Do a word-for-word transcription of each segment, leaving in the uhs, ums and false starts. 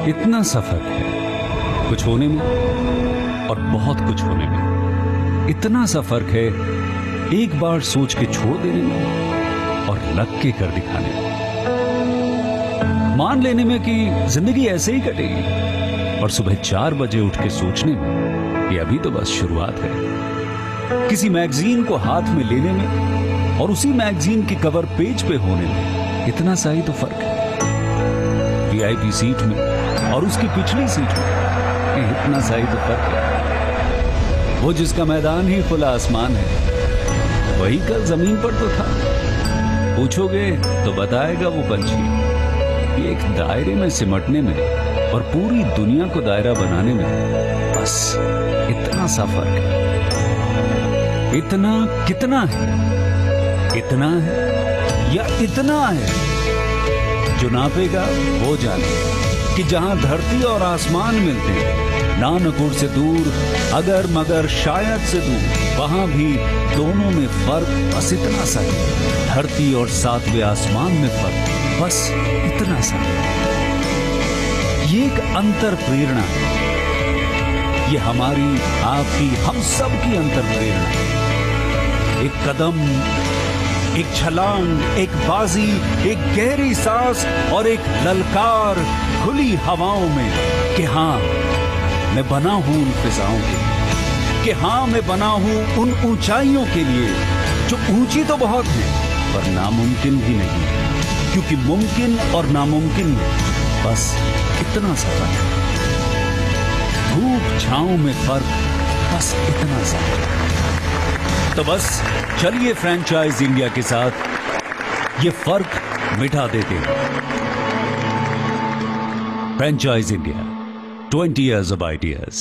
इतना सा फर्क है कुछ होने में और बहुत कुछ होने में। इतना सा फर्क है एक बार सोच के छोड़ देने में और लग के कर दिखाने में। मान लेने में कि जिंदगी ऐसे ही कटेगी और सुबह चार बजे उठ के सोचने में कि अभी तो बस शुरुआत है। किसी मैगजीन को हाथ में लेने में और उसी मैगजीन की कवर पेज पे होने में इतना सा ही तो फर्क है। वीआईपी सीट में और उसकी पिछली सीट में इतना सा ही तो फर्क है। वो जिसका मैदान ही खुला आसमान है वही कल जमीन पर तो था। पूछोगे तो बताएगा वो पंछी कि एक दायरे में सिमटने में और पूरी दुनिया को दायरा बनाने में बस इतना सा फर्क है। इतना कितना है? इतना है या इतना है? जो नापेगा वो जाने कि जहां धरती और आसमान मिलते हैं, नानकुर से दूर, अगर मगर शायद से दूर, वहां भी दोनों में फर्क बस इतना सा है। धरती और सातवें आसमान में फर्क बस इतना सा है। ये एक अंतर प्रेरणा है। ये हमारी, आपकी, हम सब की अंतर प्रेरणा है। एक कदम, एक छलांग, एक बाजी, एक गहरी सांस और एक ललकार खुली हवाओं में कि हाँ मैं बना हूं उन फिजाओं के लिए, कि हाँ मैं बना हूं उन ऊंचाइयों के लिए जो ऊंची तो बहुत है पर नामुमकिन भी नहीं, क्योंकि मुमकिन और नामुमकिन में बस इतना सा फर्क है। धूप छांव में फर्क बस इतना सा। तो बस चलिए फ्रेंचाइज इंडिया के साथ ये फर्क मिटा देते हैं। Franchise India, twenty years of ideas.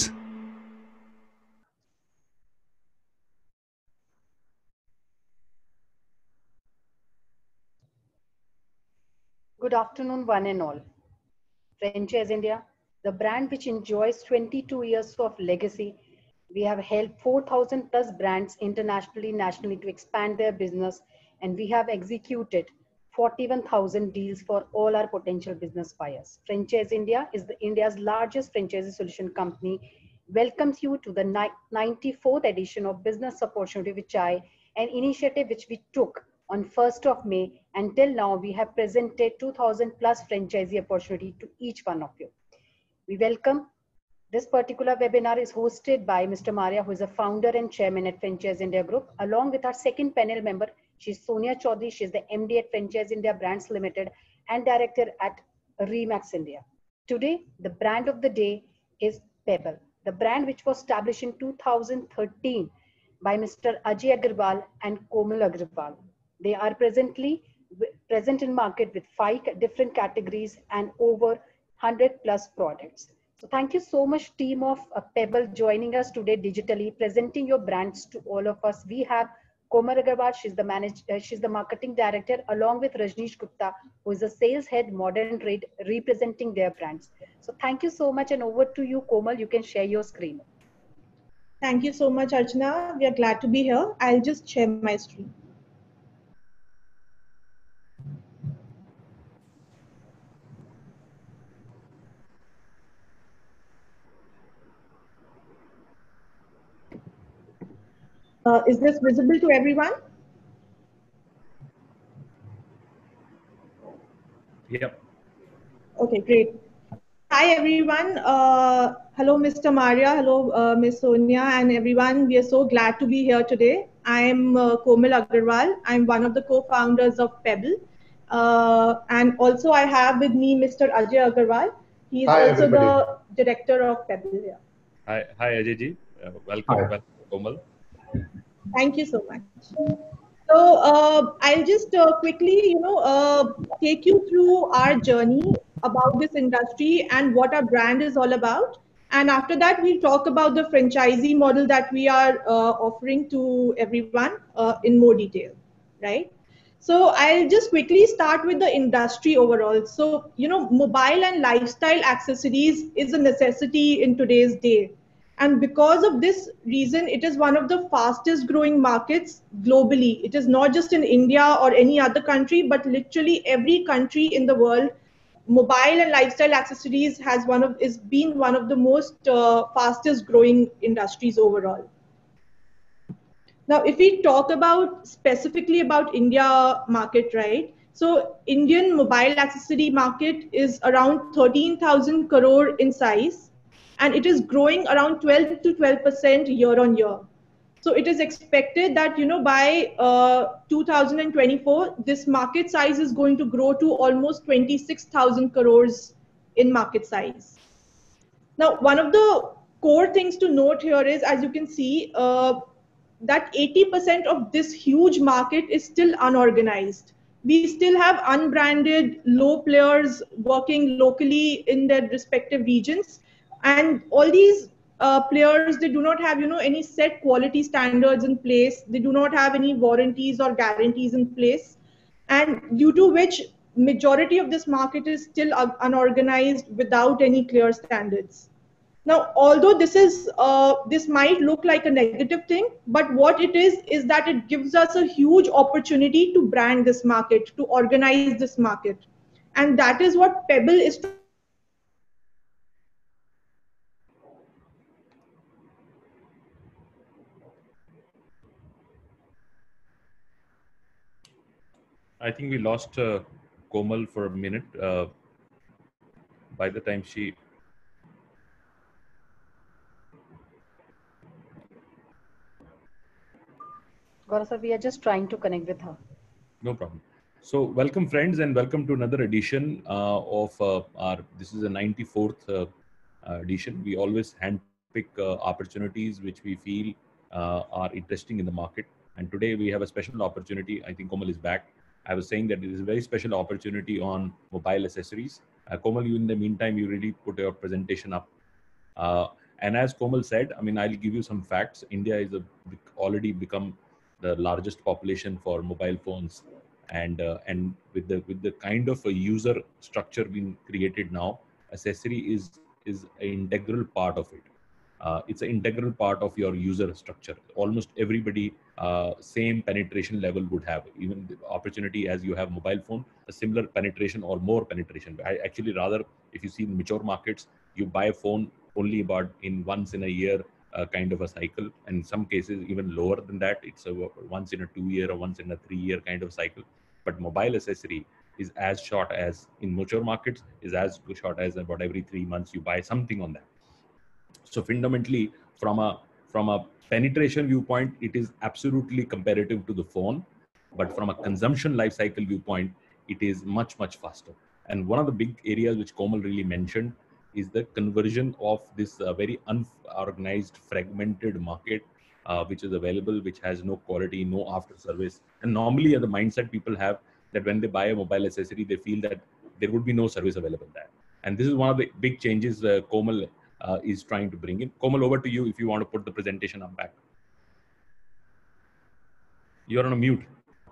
Good afternoon, one and all. Franchise India, the brand which enjoys twenty-two years of legacy. We have helped four thousand plus brands internationally, nationally to expand their business, and we have executed forty-one thousand deals for all our potential business buyers. Franchise India is the India's largest franchise solution company. Welcomes you to the ninety-fourth edition of Business Opportunity with Chai, an initiative which we took on first of May. Until now, we have presented two thousand plus franchisee opportunity to each one of you. We welcome. This particular webinar is hosted by Mister Maria, who is a founder and chairman at Franchise India Group, along with our second panel member. She's Sonia Chaudhary. She's the M D at Franchise India Brands Limited and director at Remax India. Today, the brand of the day is Pebble, the brand which was established in two thousand thirteen by Mister Ajay Agarwal and Komal Agarwal. They are presently present in market with five different categories and over one hundred plus products. So thank you so much, team of uh, Pebble, joining us today digitally, presenting your brands to all of us. We have Komal Agarwal, she's the manage, uh, she's the marketing director, along with Rajneesh Gupta, who is the sales head, modern trade, representing their brands. So thank you so much, and over to you, Komal. You can share your screen. Thank you so much, Archana. We are glad to be here. I'll just share my screen. Uh, is this visible to everyone? Yep. Okay, great. Hi, everyone. Uh, hello, Mister Maria. Hello, uh, Miss Sonia and everyone. We are so glad to be here today. I am uh, Komal Agarwal. I'm one of the co-founders of Pebble. Uh, and also I have with me Mister Ajay Agarwal. He is Hi, also everybody. the director of Pebble. Yeah. Hi, hi Ajay ji. Uh, welcome, Hi. welcome, Komal. Thank you so much. So uh, I'll just uh, quickly, you know, uh, take you through our journey about this industry and what our brand is all about. And after that, we'll talk about the franchisee model that we are uh, offering to everyone uh, in more detail, right? So I'll just quickly start with the industry overall. So, you know, mobile and lifestyle accessories is a necessity in today's day. And because of this reason, it is one of the fastest growing markets globally. It is not just in India or any other country, but literally every country in the world, mobile and lifestyle accessories has one of is been one of the most uh, fastest growing industries overall. Now, if we talk about specifically about India market, right? So Indian mobile accessory market is around thirteen thousand crore in size, and it is growing around twelve to twelve percent year on year. So it is expected that, you know, by uh, two thousand twenty-four, this market size is going to grow to almost twenty-six thousand crores in market size. Now, one of the core things to note here is, as you can see, uh, that eighty percent of this huge market is still unorganized. We still have unbranded low players working locally in their respective regions, and all these uh, players, they do not have, you know, any set quality standards in place. They do not have any warranties or guarantees in place, and due to which majority of this market is still un- unorganized without any clear standards. Now, although this is uh, this might look like a negative thing, but what it is is that it gives us a huge opportunity to brand this market, to organize this market, and that is what Pebble is. I think we lost uh, Komal for a minute. Uh, by the time she Gaurav sir, we are just trying to connect with her. No problem. So, welcome, friends, and welcome to another edition uh, of uh, our. This is the ninety-fourth uh, uh, edition. We always handpick uh, opportunities which we feel uh, are interesting in the market. And today we have a special opportunity. I think Komal is back. I was saying that it is a very special opportunity on mobile accessories. Uh, Komal, you in the meantime, you really put your presentation up. Uh, and as Komal said, I mean, I'll give you some facts. India is a, already become the largest population for mobile phones, and uh, and with the with the kind of a user structure being created now, accessory is is an integral part of it. Uh, it's an integral part of your user structure. Almost everybody, uh, same penetration level would have. Even the opportunity as you have mobile phone, a similar penetration or more penetration. I actually rather, if you see in mature markets, you buy a phone only about in once in a year uh, kind of a cycle, and in some cases even lower than that. It's a once in a two year or once in a three year kind of cycle. But mobile accessory is as short as in mature markets is as short as about every three months you buy something on that. So fundamentally, from a from a penetration viewpoint, it is absolutely comparative to the phone, but from a consumption life cycle viewpoint, it is much much faster. And one of the big areas which Komal really mentioned is the conversion of this uh, very unorganized, fragmented market, uh, which is available, which has no quality, no after service. And normally, uh, the mindset people have that when they buy a mobile accessory, they feel that there would be no service available there. And this is one of the big changes uh, Komal uh, is trying to bring in. Komal, over to you if you want to put the presentation up back. You're on a mute.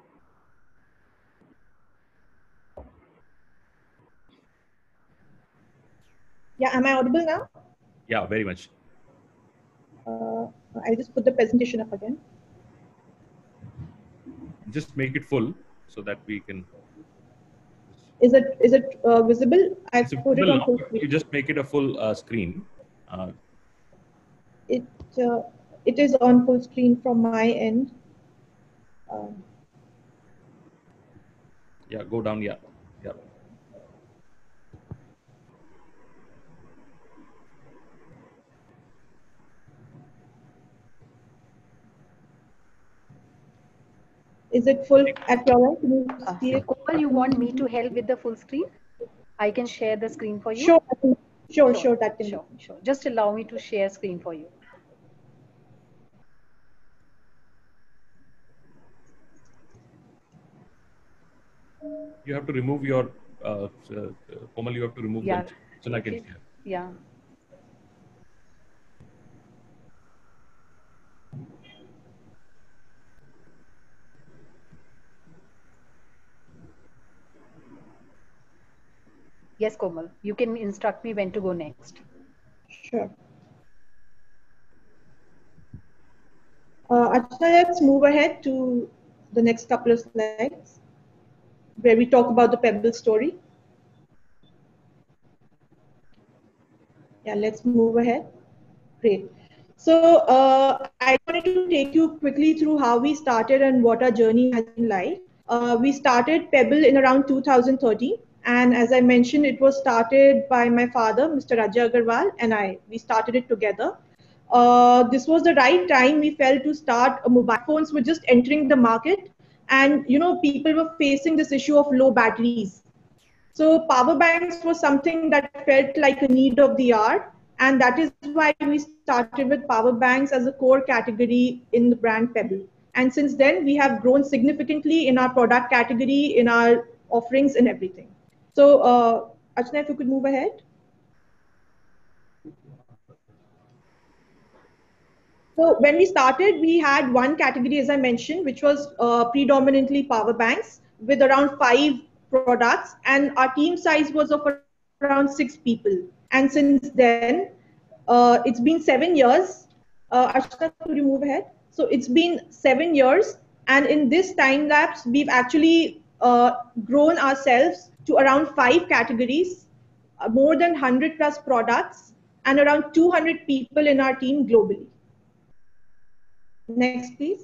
Yeah, am I audible now? Yeah, very much. Uh, I'll just put the presentation up again. Just make it full so that we can. Is it is it uh, visible? I put it on full screen. You just make it a full uh, screen. Uh, it uh, it is on full screen from my end. Um, yeah, go down. Yeah, yeah. Is it full at your end? Can you see it? Komal, you want me to help with the full screen? I can share the screen for you. Sure, sure, sure, sure, that can sure, sure. Just allow me to share screen for you. You have to remove your uh, uh, Komal. You have to remove yeah. them so I can share. Yeah. Yes, Komal, you can instruct me when to go next. Sure. Uh, Achha, let's move ahead to the next couple of slides where we talk about the Pebble story. Yeah, let's move ahead. Great. So uh, I wanted to take you quickly through how we started and what our journey has been like. Uh, we started Pebble in around two thousand thirteen. And as I mentioned, it was started by my father, Mister Raja Agarwal, and I. We started it together. Uh, this was the right time we felt to start. Uh, mobile phones were just entering the market, and you know people were facing this issue of low batteries. So power banks was something that felt like a need of the hour, and that is why we started with power banks as a core category in the brand Pebble. And since then, we have grown significantly in our product category, in our offerings, and everything. So, uh, Archana, if you could move ahead. So when we started, we had one category, as I mentioned, which was uh, predominantly power banks with around five products, and our team size was of around six people. And since then, uh, it's been seven years. Uh, Archana, could you move ahead? So it's been seven years, and in this time lapse, we've actually uh, grown ourselves to around five categories, uh, more than one hundred plus products, and around two hundred people in our team globally. Next, please.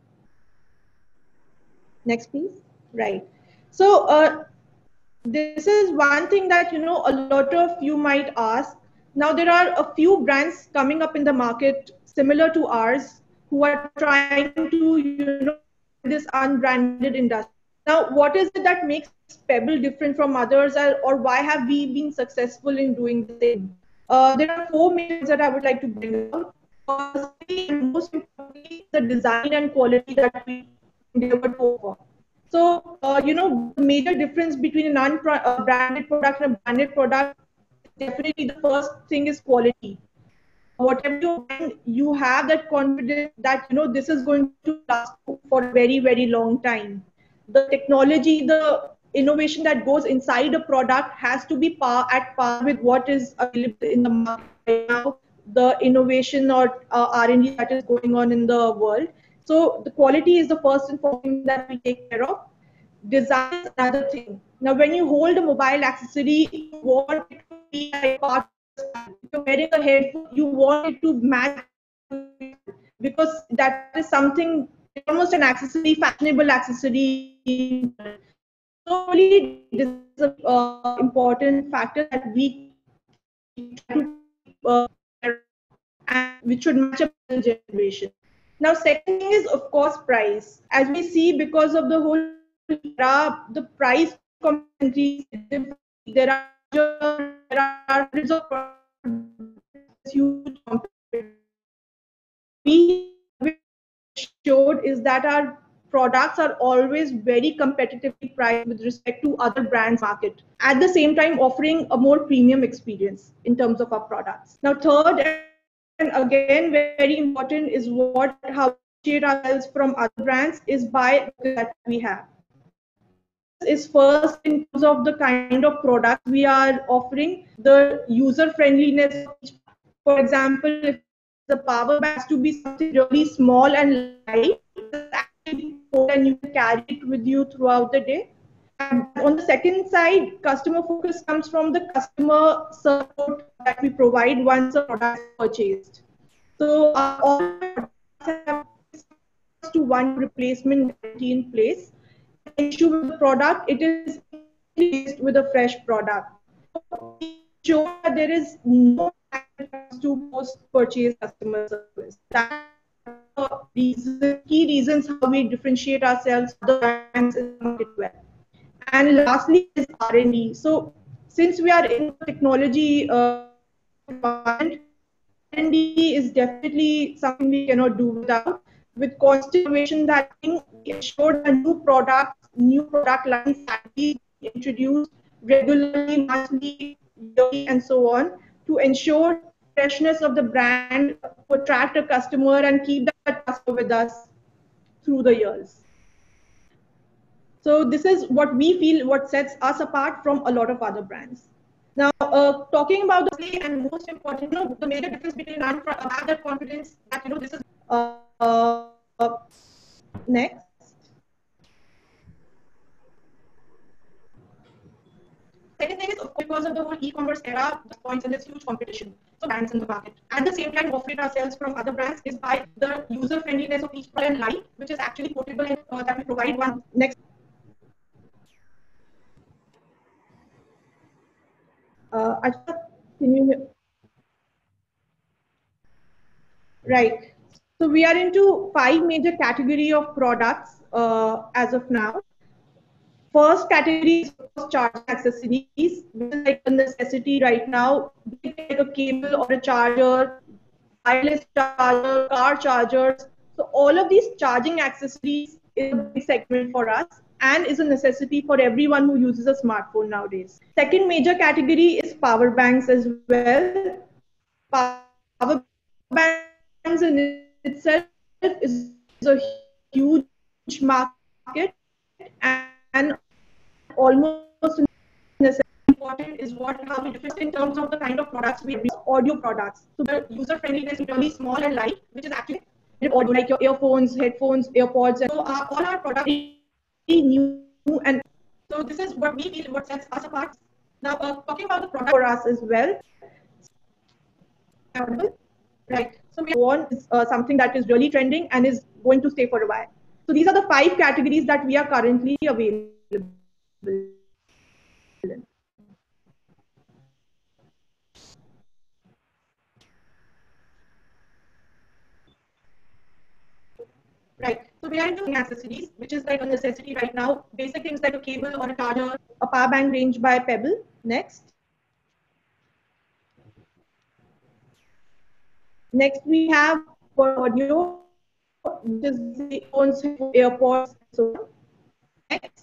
Next, please. Right. So uh, this is one thing that, you know, a lot of you might ask. Now, there are a few brands coming up in the market similar to ours who are trying to, you know, this unbranded industry. Now, what is it that makes Pebble different from others, or why have we been successful in doing the same? Uh, there are four main points that I would like to bring out. Firstly, and most importantly, the design and quality that we endeavor to offer. So, uh, you know, the major difference between a non-branded product and a branded product is definitely the first thing is quality. Whatever you find, you have that confidence that, you know, this is going to last for a very, very long time. The technology, the innovation that goes inside a product has to be par, at par with what is available in the market right now, the innovation or uh, R and D that is going on in the world. So the quality is the first and foremost thing that we take care of. Design is another thing. Now, when you hold a mobile accessory, you want it to be like part of the style. If you're wearing a headphone, you want it to match because that is something almost an accessory, fashionable accessory. So, really, this is an uh, important factor that we try to uh, and which should match up with the generation. Now, second thing is, of course, price. As we see, because of the whole era, the price increase. There are there are hundreds of huge competition. We showed is that our products are always very competitively priced with respect to other brands market. At the same time, offering a more premium experience in terms of our products. Now, third and again very important is what how we differentiate ourselves from other brands is by that we have. Is first in terms of the kind of products we are offering, the user friendliness. For example, if the power bank has to be something really small and light, and you can carry it with you throughout the day. And on the second side, customer focus comes from the customer support that we provide once a product is purchased. So uh, all products have to one replacement guarantee in place. Issue with the product, it is replaced with a fresh product. Sure, there is no to post-purchase customer service. That's the reason, key reasons how we differentiate ourselves from other brands in the market well. And lastly is R and D. So since we are in technology uh, environment, R and D is definitely something we cannot do without. With constant innovation that we ensure a new product, new product lines that we introduce regularly, monthly, yearly, and so on to ensure freshness of the brand, to attract a customer and keep that customer with us through the years. So this is what we feel what sets us apart from a lot of other brands. Now, uh, talking about the and most important, you know, the major difference between I have that confidence that you know this is uh, uh, next. Second thing is, of course, because of the whole e-commerce era, the points and there's huge competition. So brands in the market. At the same time, offering ourselves from other brands is by the user friendliness of each product and light, which is actually portable and uh, that we provide one. Next. Uh, Acha, can you hear? Right. So we are into five major category of products uh, as of now. First category is charging accessories, which is like a necessity right now, like a cable or a charger, wireless charger, car chargers. So all of these charging accessories is a big segment for us and is a necessity for everyone who uses a smartphone nowadays. Second major category is power banks as well. Power banks in itself is a huge market and almost important is what how we differ in terms of the kind of products we have. Audio products. So the user friendliness is really small and light, which is actually audio like your earphones, headphones, AirPods. And so uh, all our products are new and so this is what we feel what sets us apart. Now uh, talking about the product for us as well. Right. So we want uh, something that is really trending and is going to stay for a while. So these are the five categories that we are currently available in. Right. So we are into accessories, which is like a necessity right now. Basic things like a cable or a charger, a power bank range by Pebble. Next. Next we have for audio, which is the phones, AirPods, so on. Next.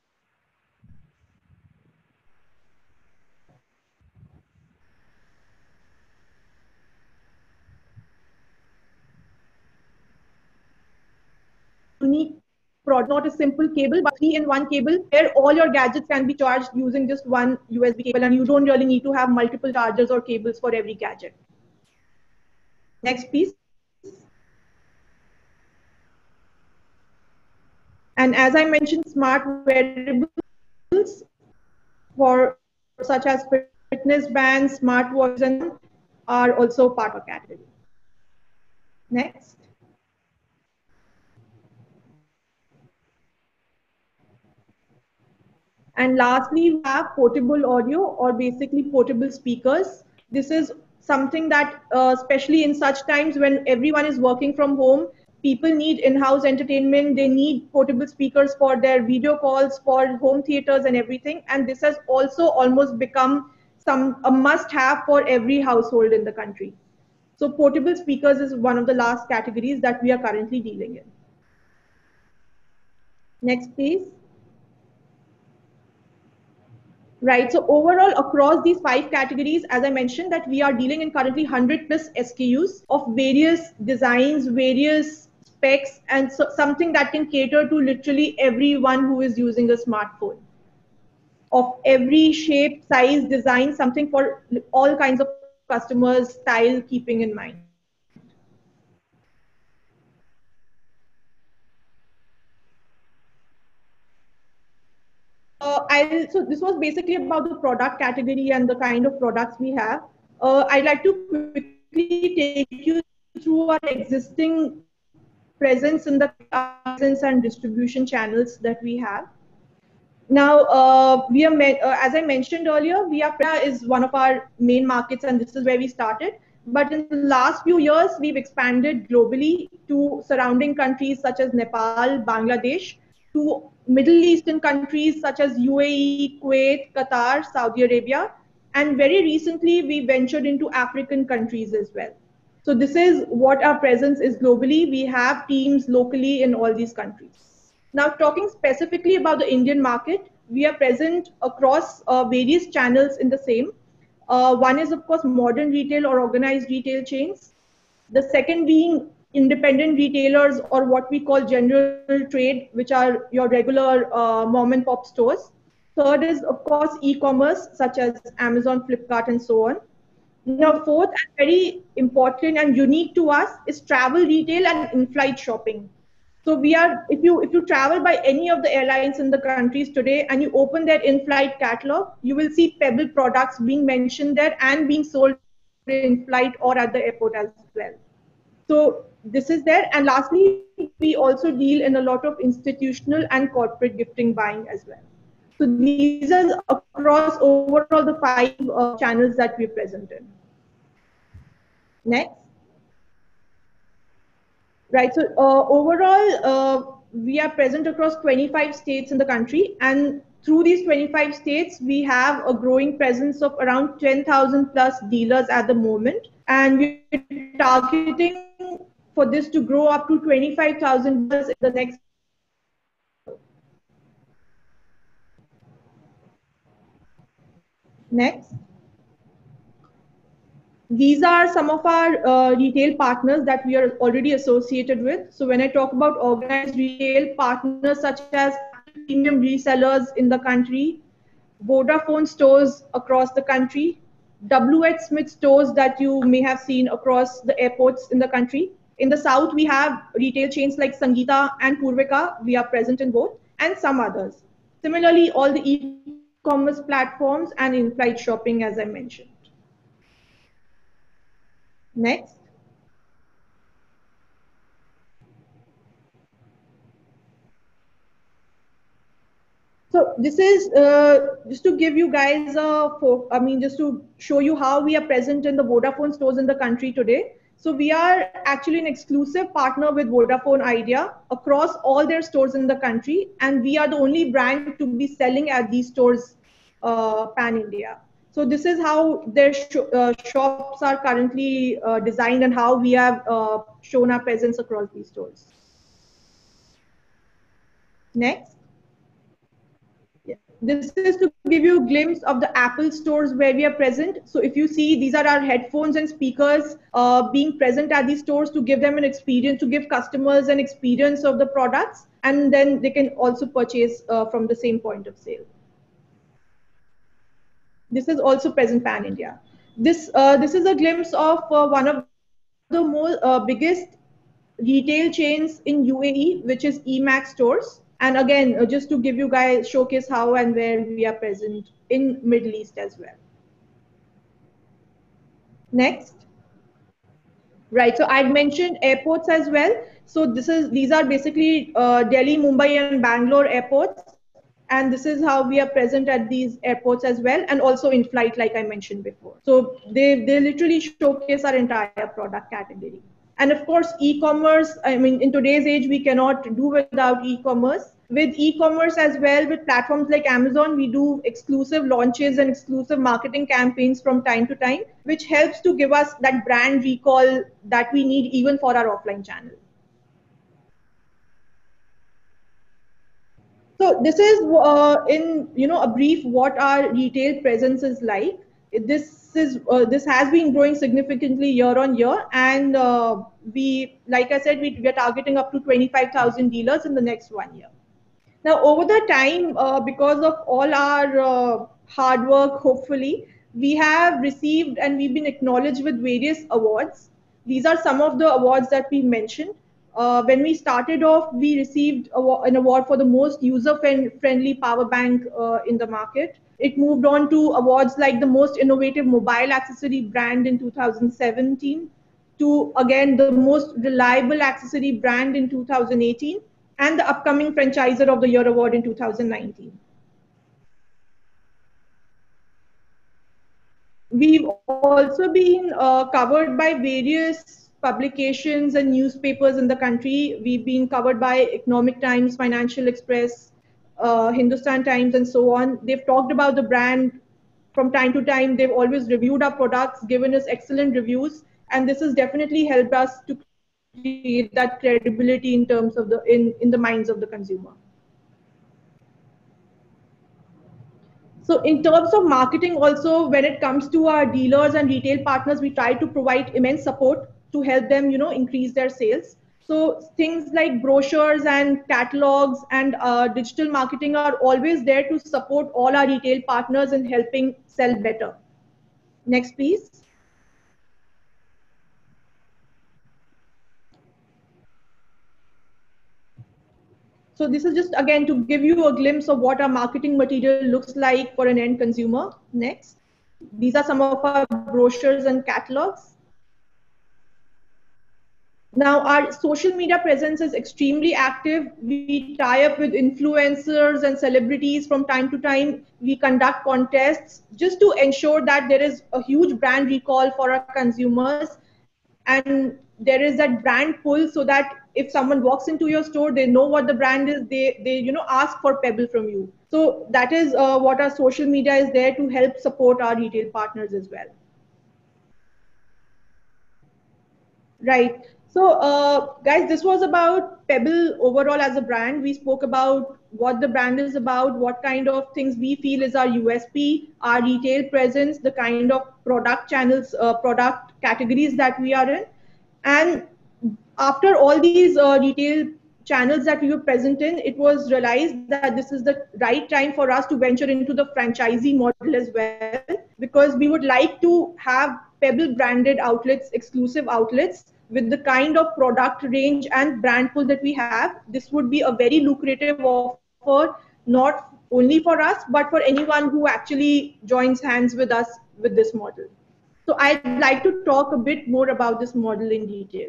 Unique product, not a simple cable, but three in one cable where all your gadgets can be charged using just one U S B cable, and you don't really need to have multiple chargers or cables for every gadget. Next piece. And as I mentioned, smart wearables for such as fitness bands, smartwatches, and are also part of category. Next. And lastly, we have portable audio or basically portable speakers. This is something that, uh, especially in such times when everyone is working from home, people need in-house entertainment. They need portable speakers for their video calls, for home theaters and everything. And this has also almost become some a must-have for every household in the country. So portable speakers is one of the last categories that we are currently dealing in. Next, please. Right. So overall, across these five categories, as I mentioned, that we are dealing in currently one hundred plus S K Us of various designs, various specs, and so something that can cater to literally everyone who is using a smartphone. Of every shape, size, design, something for all kinds of customers, style, keeping in mind. Uh, I so this was basically about the product category and the kind of products we have. Uh, I'd like to quickly take you through our existing presence in the presence and distribution channels that we have. Now, uh, we are uh, as I mentioned earlier, we are is one of our main markets, and this is where we started. But in the last few years, we've expanded globally to surrounding countries such as Nepal, Bangladesh, to Middle Eastern countries such as U A E, Kuwait, Qatar, Saudi Arabia, and very recently we ventured into African countries as well. So this is what our presence is globally. We have teams locally in all these countries. Now, talking specifically about the Indian market, we are present across uh, various channels in the same. Uh, one is, of course, modern retail or organized retail chains. The second being independent retailers or what we call general trade, which are your regular uh, mom and pop stores. Third is, of course, e-commerce, such as Amazon, Flipkart, and so on. Now, fourth and very important and unique to us is travel retail and in-flight shopping. So we are, if you if you travel by any of the airlines in the countries today and you open their in-flight catalog, you will see Pebble products being mentioned there and being sold in flight or at the airport as well. So this is there. And lastly, we also deal in a lot of institutional and corporate gifting buying as well. So these are across overall the five uh, channels that we're present in. Next. Right. So uh, overall, uh, we are present across twenty-five states in the country, and through these twenty-five states, we have a growing presence of around ten thousand plus dealers at the moment, and we're targeting for this to grow up to twenty-five thousand dealers in the next year. Next. These are some of our uh, retail partners that we are already associated with. So when I talk about organized retail partners such as Apple Premium resellers in the country, Vodafone stores across the country, W H Smith stores that you may have seen across the airports in the country. In the south, we have retail chains like Sangeeta and Purvika. We are present in both, and some others. Similarly, all the e-commerce platforms and in-flight shopping, as I mentioned. Next. So this is uh, just to give you guys a, for, I mean, just to show you how we are present in the Vodafone stores in the country today. So we are actually an exclusive partner with Vodafone Idea across all their stores in the country, and we are the only brand to be selling at these stores uh, pan India. So this is how their sh uh, shops are currently uh, designed and how we have uh, shown our presence across these stores. Next. This is to give you a glimpse of the Apple stores where we are present. So if you see, these are our headphones and speakers uh, being present at these stores to give them an experience, to give customers an experience of the products, and then they can also purchase uh, from the same point of sale. This is also present pan India. This uh, this is a glimpse of uh, one of the more uh, biggest retail chains in U A E, which is Emax stores. And again, uh, just to give you guys showcase how and where we are present in Middle East as well. Next. Right, so I'd mentioned airports as well. So this is these are basically uh, Delhi, Mumbai, and Bangalore airports. And this is how we are present at these airports as well, and also in flight, like I mentioned before. So they, they literally showcase our entire product category. And of course, e-commerce, I mean, in today's age, we cannot do without e-commerce. With e-commerce as well, with platforms like Amazon, we do exclusive launches and exclusive marketing campaigns from time to time, which helps to give us that brand recall that we need even for our offline channel. So this is uh, in you know a brief what our retail presence is like. This is uh, this has been growing significantly year on year, and uh, we, like I said, we, we are targeting up to twenty-five thousand dealers in the next one year. Now, over the time, uh, because of all our uh, hard work, hopefully, we have received and we've been acknowledged with various awards. These are some of the awards that we mentioned. Uh, when we started off, we received an award for the most user-friendly power bank uh, in the market. It moved on to awards like the most innovative mobile accessory brand in two thousand seventeen, to again the most reliable accessory brand in two thousand eighteen, and the upcoming Franchiser of the Year award in two thousand nineteen. We've also been uh, covered by various publications and newspapers in the country. We've been covered by Economic Times, Financial Express, uh, Hindustan Times, and so on. They've talked about the brand from time to time. They've always reviewed our products, given us excellent reviews, and this has definitely helped us to create that credibility in terms of the in, in the minds of the consumer. So in terms of marketing also, when it comes to our dealers and retail partners, we try to provide immense support to help them, you know, increase their sales. So things like brochures and catalogs and uh, digital marketing are always there to support all our retail partners in helping sell better. Next, please. So this is just again to give you a glimpse of what our marketing material looks like for an end consumer. Next. These are some of our brochures and catalogs. Now, our social media presence is extremely active. We tie up with influencers and celebrities from time to time. We conduct contests just to ensure that there is a huge brand recall for our consumers. And there is that brand pull so that if someone walks into your store, they know what the brand is, they, they you know, ask for Pebble from you. So that is uh, what our social media is there to help support our retail partners as well. Right. So, uh, guys, this was about Pebble overall as a brand. We spoke about what the brand is about, what kind of things we feel is our U S P, our retail presence, the kind of product channels, uh, product categories that we are in. And after all these uh, retail channels that we were present in, it was realized that this is the right time for us to venture into the franchisee model as well, because we would like to have Pebble branded outlets, exclusive outlets, with the kind of product range and brand pool that we have. This would be a very lucrative offer, not only for us, but for anyone who actually joins hands with us with this model. So I'd like to talk a bit more about this model in detail.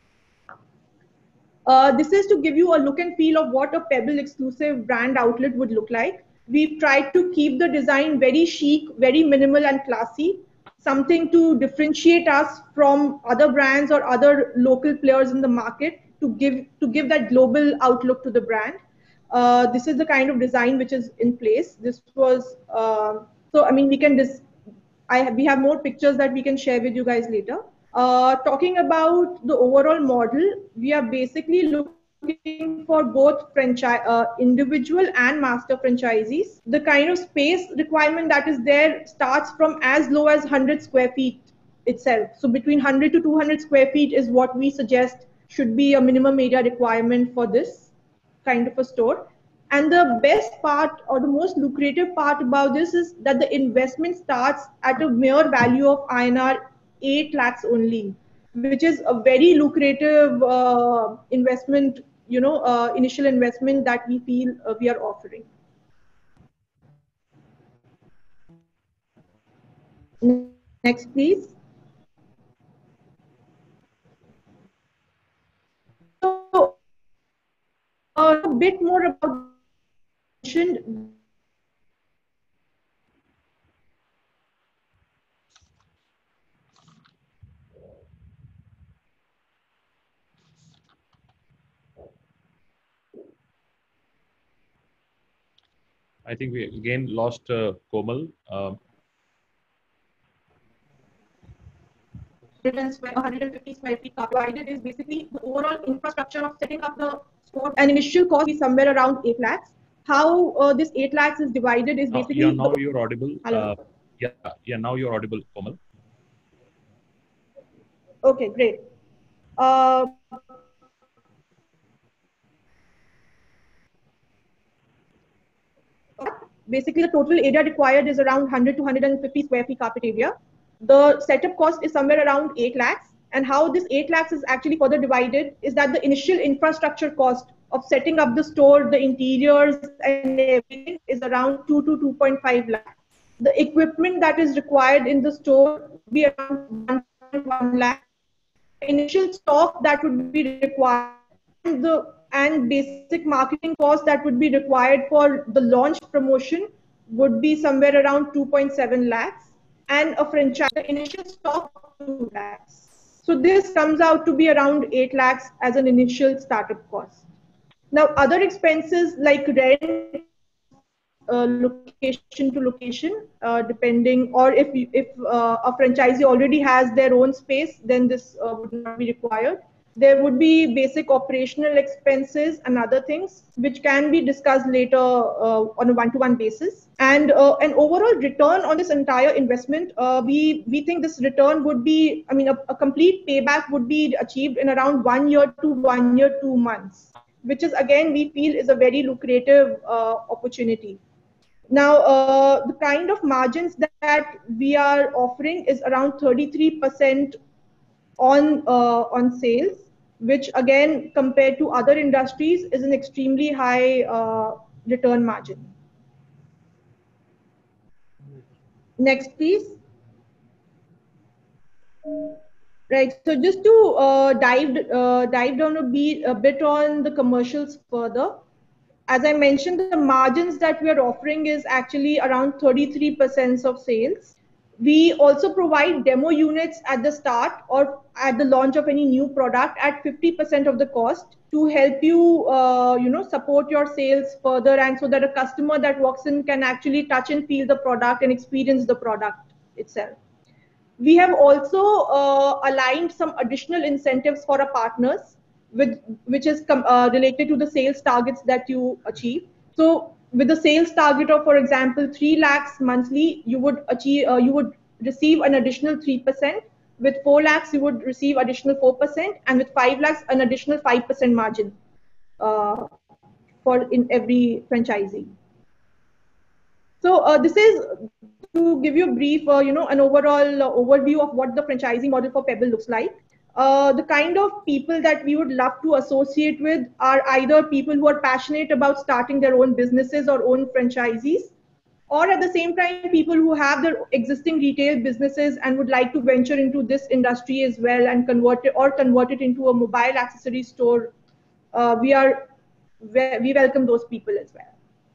Uh, this is to give you a look and feel of what a Pebble exclusive brand outlet would look like. We've tried to keep the design very chic, very minimal and classy, something to differentiate us from other brands or other local players in the market to give, to give that global outlook to the brand. Uh, this is the kind of design which is in place. This was, uh, so I mean, we can, dis I have, we have more pictures that we can share with you guys later. Uh, talking about the overall model, we are basically looking for both franchise, uh, individual and master franchisees. The kind of space requirement that is there starts from as low as one hundred square feet itself. So between one hundred to two hundred square feet is what we suggest should be a minimum area requirement for this kind of a store. And the best part or the most lucrative part about this is that the investment starts at a mere value of I N R eight lakhs only, which is a very lucrative uh, investment, you know, uh, initial investment that we feel uh, we are offering. Next, please. So, uh, a bit more about I think we again lost uh, Komal. Uh, one hundred fifty square feet provided is basically the overall infrastructure of setting up the store. An initial cost is somewhere around eight lakhs. How uh, this eight lakhs is divided is basically. Uh, yeah, now you're audible. Uh, yeah, yeah, now you're audible, Komal. Okay, great. Uh, basically, the total area required is around one hundred to one hundred fifty square feet carpet area. The setup cost is somewhere around eight lakhs. And how this eight lakhs is actually further divided is that the initial infrastructure cost of setting up the store, the interiors and everything is around two to two point five lakhs. The equipment that is required in the store would be around one point one lakh. Initial stock that would be required and the and basic marketing cost that would be required for the launch promotion would be somewhere around two point seven lakhs. And a franchise, the initial stock two lakhs. So this comes out to be around eight lakhs as an initial startup cost. Now, other expenses like rent, uh, location to location, uh, depending, or if if uh, a franchisee already has their own space, then this uh, would not be required. There would be basic operational expenses and other things which can be discussed later uh, on a one-to-one basis. And uh, an overall return on this entire investment, uh, we, we think this return would be, I mean, a, a complete payback would be achieved in around one year to one year, two months, which is, again, we feel is a very lucrative uh, opportunity. Now, uh, the kind of margins that we are offering is around thirty-three percent on, uh, on sales. which again, compared to other industries, is an extremely high uh, return margin. Next, please. Right. So just to uh, dive uh, dive down a bit, a bit on the commercials further. As I mentioned, the margins that we are offering is actually around thirty-three percent of sales. We also provide demo units at the start or at the launch of any new product at fifty percent of the cost to help you, uh, you know, support your sales further, and so that a customer that walks in can actually touch and feel the product and experience the product itself. We have also uh, aligned some additional incentives for our partners, with, which is uh, related to the sales targets that you achieve. So with the sales target of, for example, three lakhs monthly, you would achieve, uh, you would receive an additional three percent. With four lakhs, you would receive additional four percent, and with five lakhs, an additional five percent margin uh, for in every franchisee. So uh, this is to give you a brief, uh, you know, an overall uh, overview of what the franchising model for Pebble looks like. Uh, the kind of people that we would love to associate with are either people who are passionate about starting their own businesses or own franchisees, or at the same time, people who have their existing retail businesses and would like to venture into this industry as well and convert it or convert it into a mobile accessory store. Uh, we are we welcome those people as well.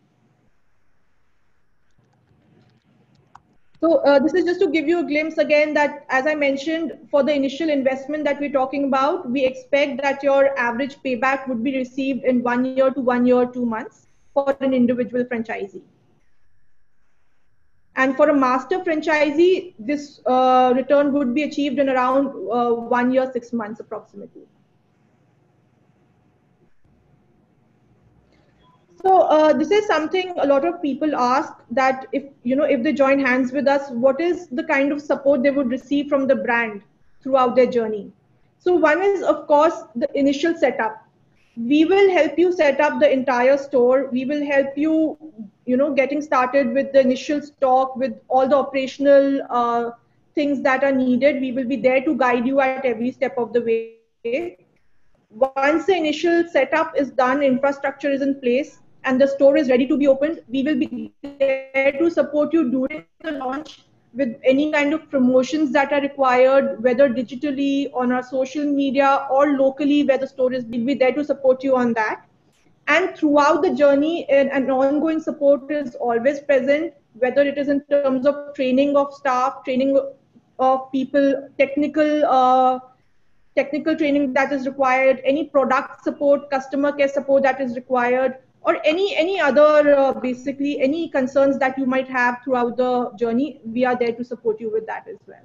So uh, this is just to give you a glimpse again that, as I mentioned, for the initial investment that we're talking about, we expect that your average payback would be received in one year to one year, two months for an individual franchisee. And for a master franchisee, this uh, return would be achieved in around uh, one year, six months approximately. So uh, this is something a lot of people ask, that if you know if they join hands with us, what is the kind of support they would receive from the brand throughout their journey? So one is, of course, the initial setup. We will help you set up the entire store. We will help you, you know, getting started with the initial stock, with all the operational uh, things that are needed. We will be there to guide you at every step of the way. Once the initial setup is done, infrastructure is in place, and the store is ready to be opened, we will be there to support you during the launch with any kind of promotions that are required, whether digitally, on our social media, or locally where the store is. We'll be there to support you on that. And throughout the journey, an ongoing support is always present, whether it is in terms of training of staff, training of people, technical uh, technical training that is required, any product support, customer care support that is required, or any any other uh, basically any concerns that you might have throughout the journey. We are there to support you with that as well.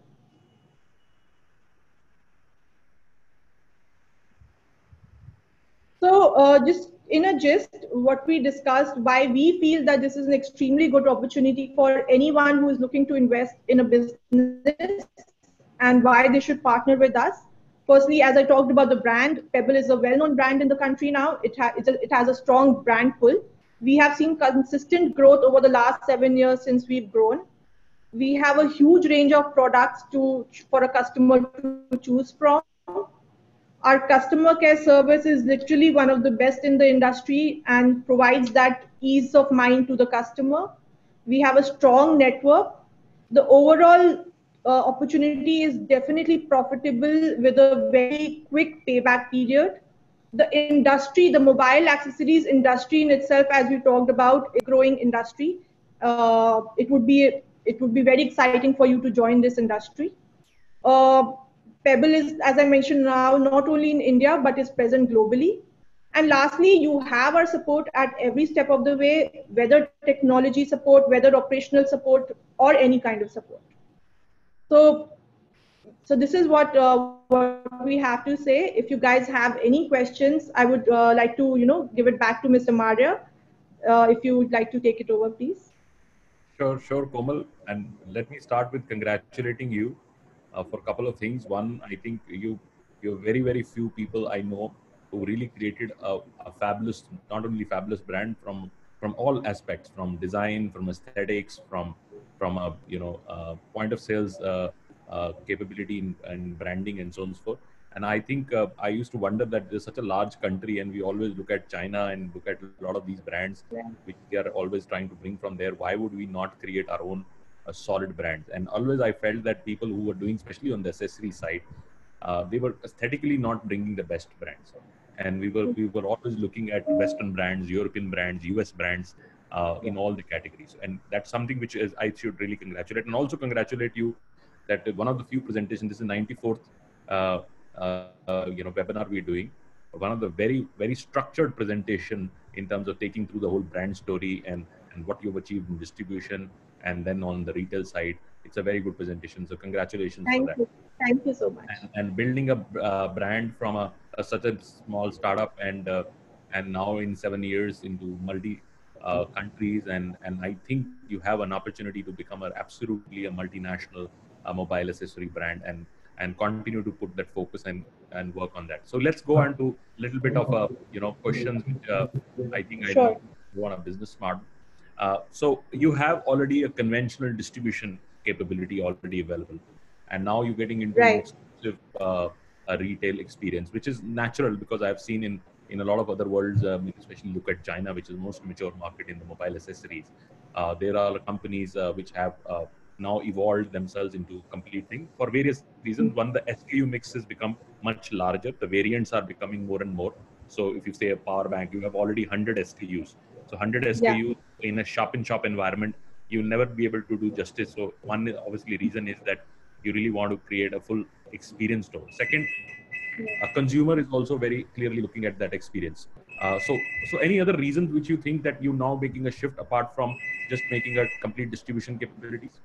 So uh, just in a gist, what we discussed, why we feel that this is an extremely good opportunity for anyone who is looking to invest in a business, and why they should partner with us. Firstly, as I talked about the brand, Pebble is a well-known brand in the country now. It, ha a, it has a strong brand pull. We have seen consistent growth over the last seven years since we've grown. We have a huge range of products to for a customer to choose from. Our customer care service is literally one of the best in the industry and provides that ease of mind to the customer. We have a strong network. The overall Uh, opportunity is definitely profitable with a very quick payback period. The industry, the mobile accessories industry in itself, as we talked about, a growing industry. Uh, it would be it would be very exciting for you to join this industry. Uh, Pebble is, as I mentioned now, not only in India but is present globally. And lastly, you have our support at every step of the way, whether technology support, whether operational support, or any kind of support. So, so this is what uh, what we have to say. If you guys have any questions, I would uh, like to you know give it back to Mister Maria. Uh, if you would like to take it over, please. Sure, sure, Komal. And let me start with congratulating you uh, for a couple of things. One, I think you you're very very few people I know who really created a, a fabulous, not only fabulous brand from from all aspects, from design, from aesthetics, from from a you know uh, point of sales uh, uh, capability and, and branding and so on and so forth. And I think uh, I used to wonder that there's such a large country, and we always look at China and look at a lot of these brands, which we are always trying to bring from there. Why would we not create our own uh, solid brands? And always I felt that people who were doing, especially on the accessory side, uh, they were aesthetically not bringing the best brands. And we were we were always looking at Western brands, European brands, U S brands uh, in all the categories. And that's something which is I should really congratulate, and also congratulate you that one of the few presentations, this is ninety-fourth uh, uh, uh, you know webinar we're doing, one of the very very structured presentation in terms of taking through the whole brand story and and what you've achieved in distribution, and then on the retail side. It's a very good presentation, so congratulations Thank for that. you. Thank you so much. And, and building a uh, brand from a, a such a small startup, and uh, and now in seven years into multi uh, countries, and and I think you have an opportunity to become a, absolutely a multinational uh, mobile accessory brand, and and continue to put that focus and and work on that. So let's go on to a little bit of a you know questions which uh, I think I Sure. know you want a business smart. Uh, so you have already a conventional distribution capability already available, and now you're getting into Right. an exclusive uh, a retail experience, which is natural because I've seen in in a lot of other worlds, um, especially look at China, which is the most mature market in the mobile accessories. Uh, there are companies uh, which have uh, now evolved themselves into complete thing for various reasons. One, the S K U mix has become much larger. The variants are becoming more and more. So if you say a power bank, you have already one hundred S K Us. So one hundred S K Us Yeah. in a shop-in-shop environment, you'll never be able to do justice. So one obviously reason is that you really want to create a full experience store. Second, a consumer is also very clearly looking at that experience. Uh, so, so any other reasons which you think that you now making a shift apart from just making a complete distribution capabilities?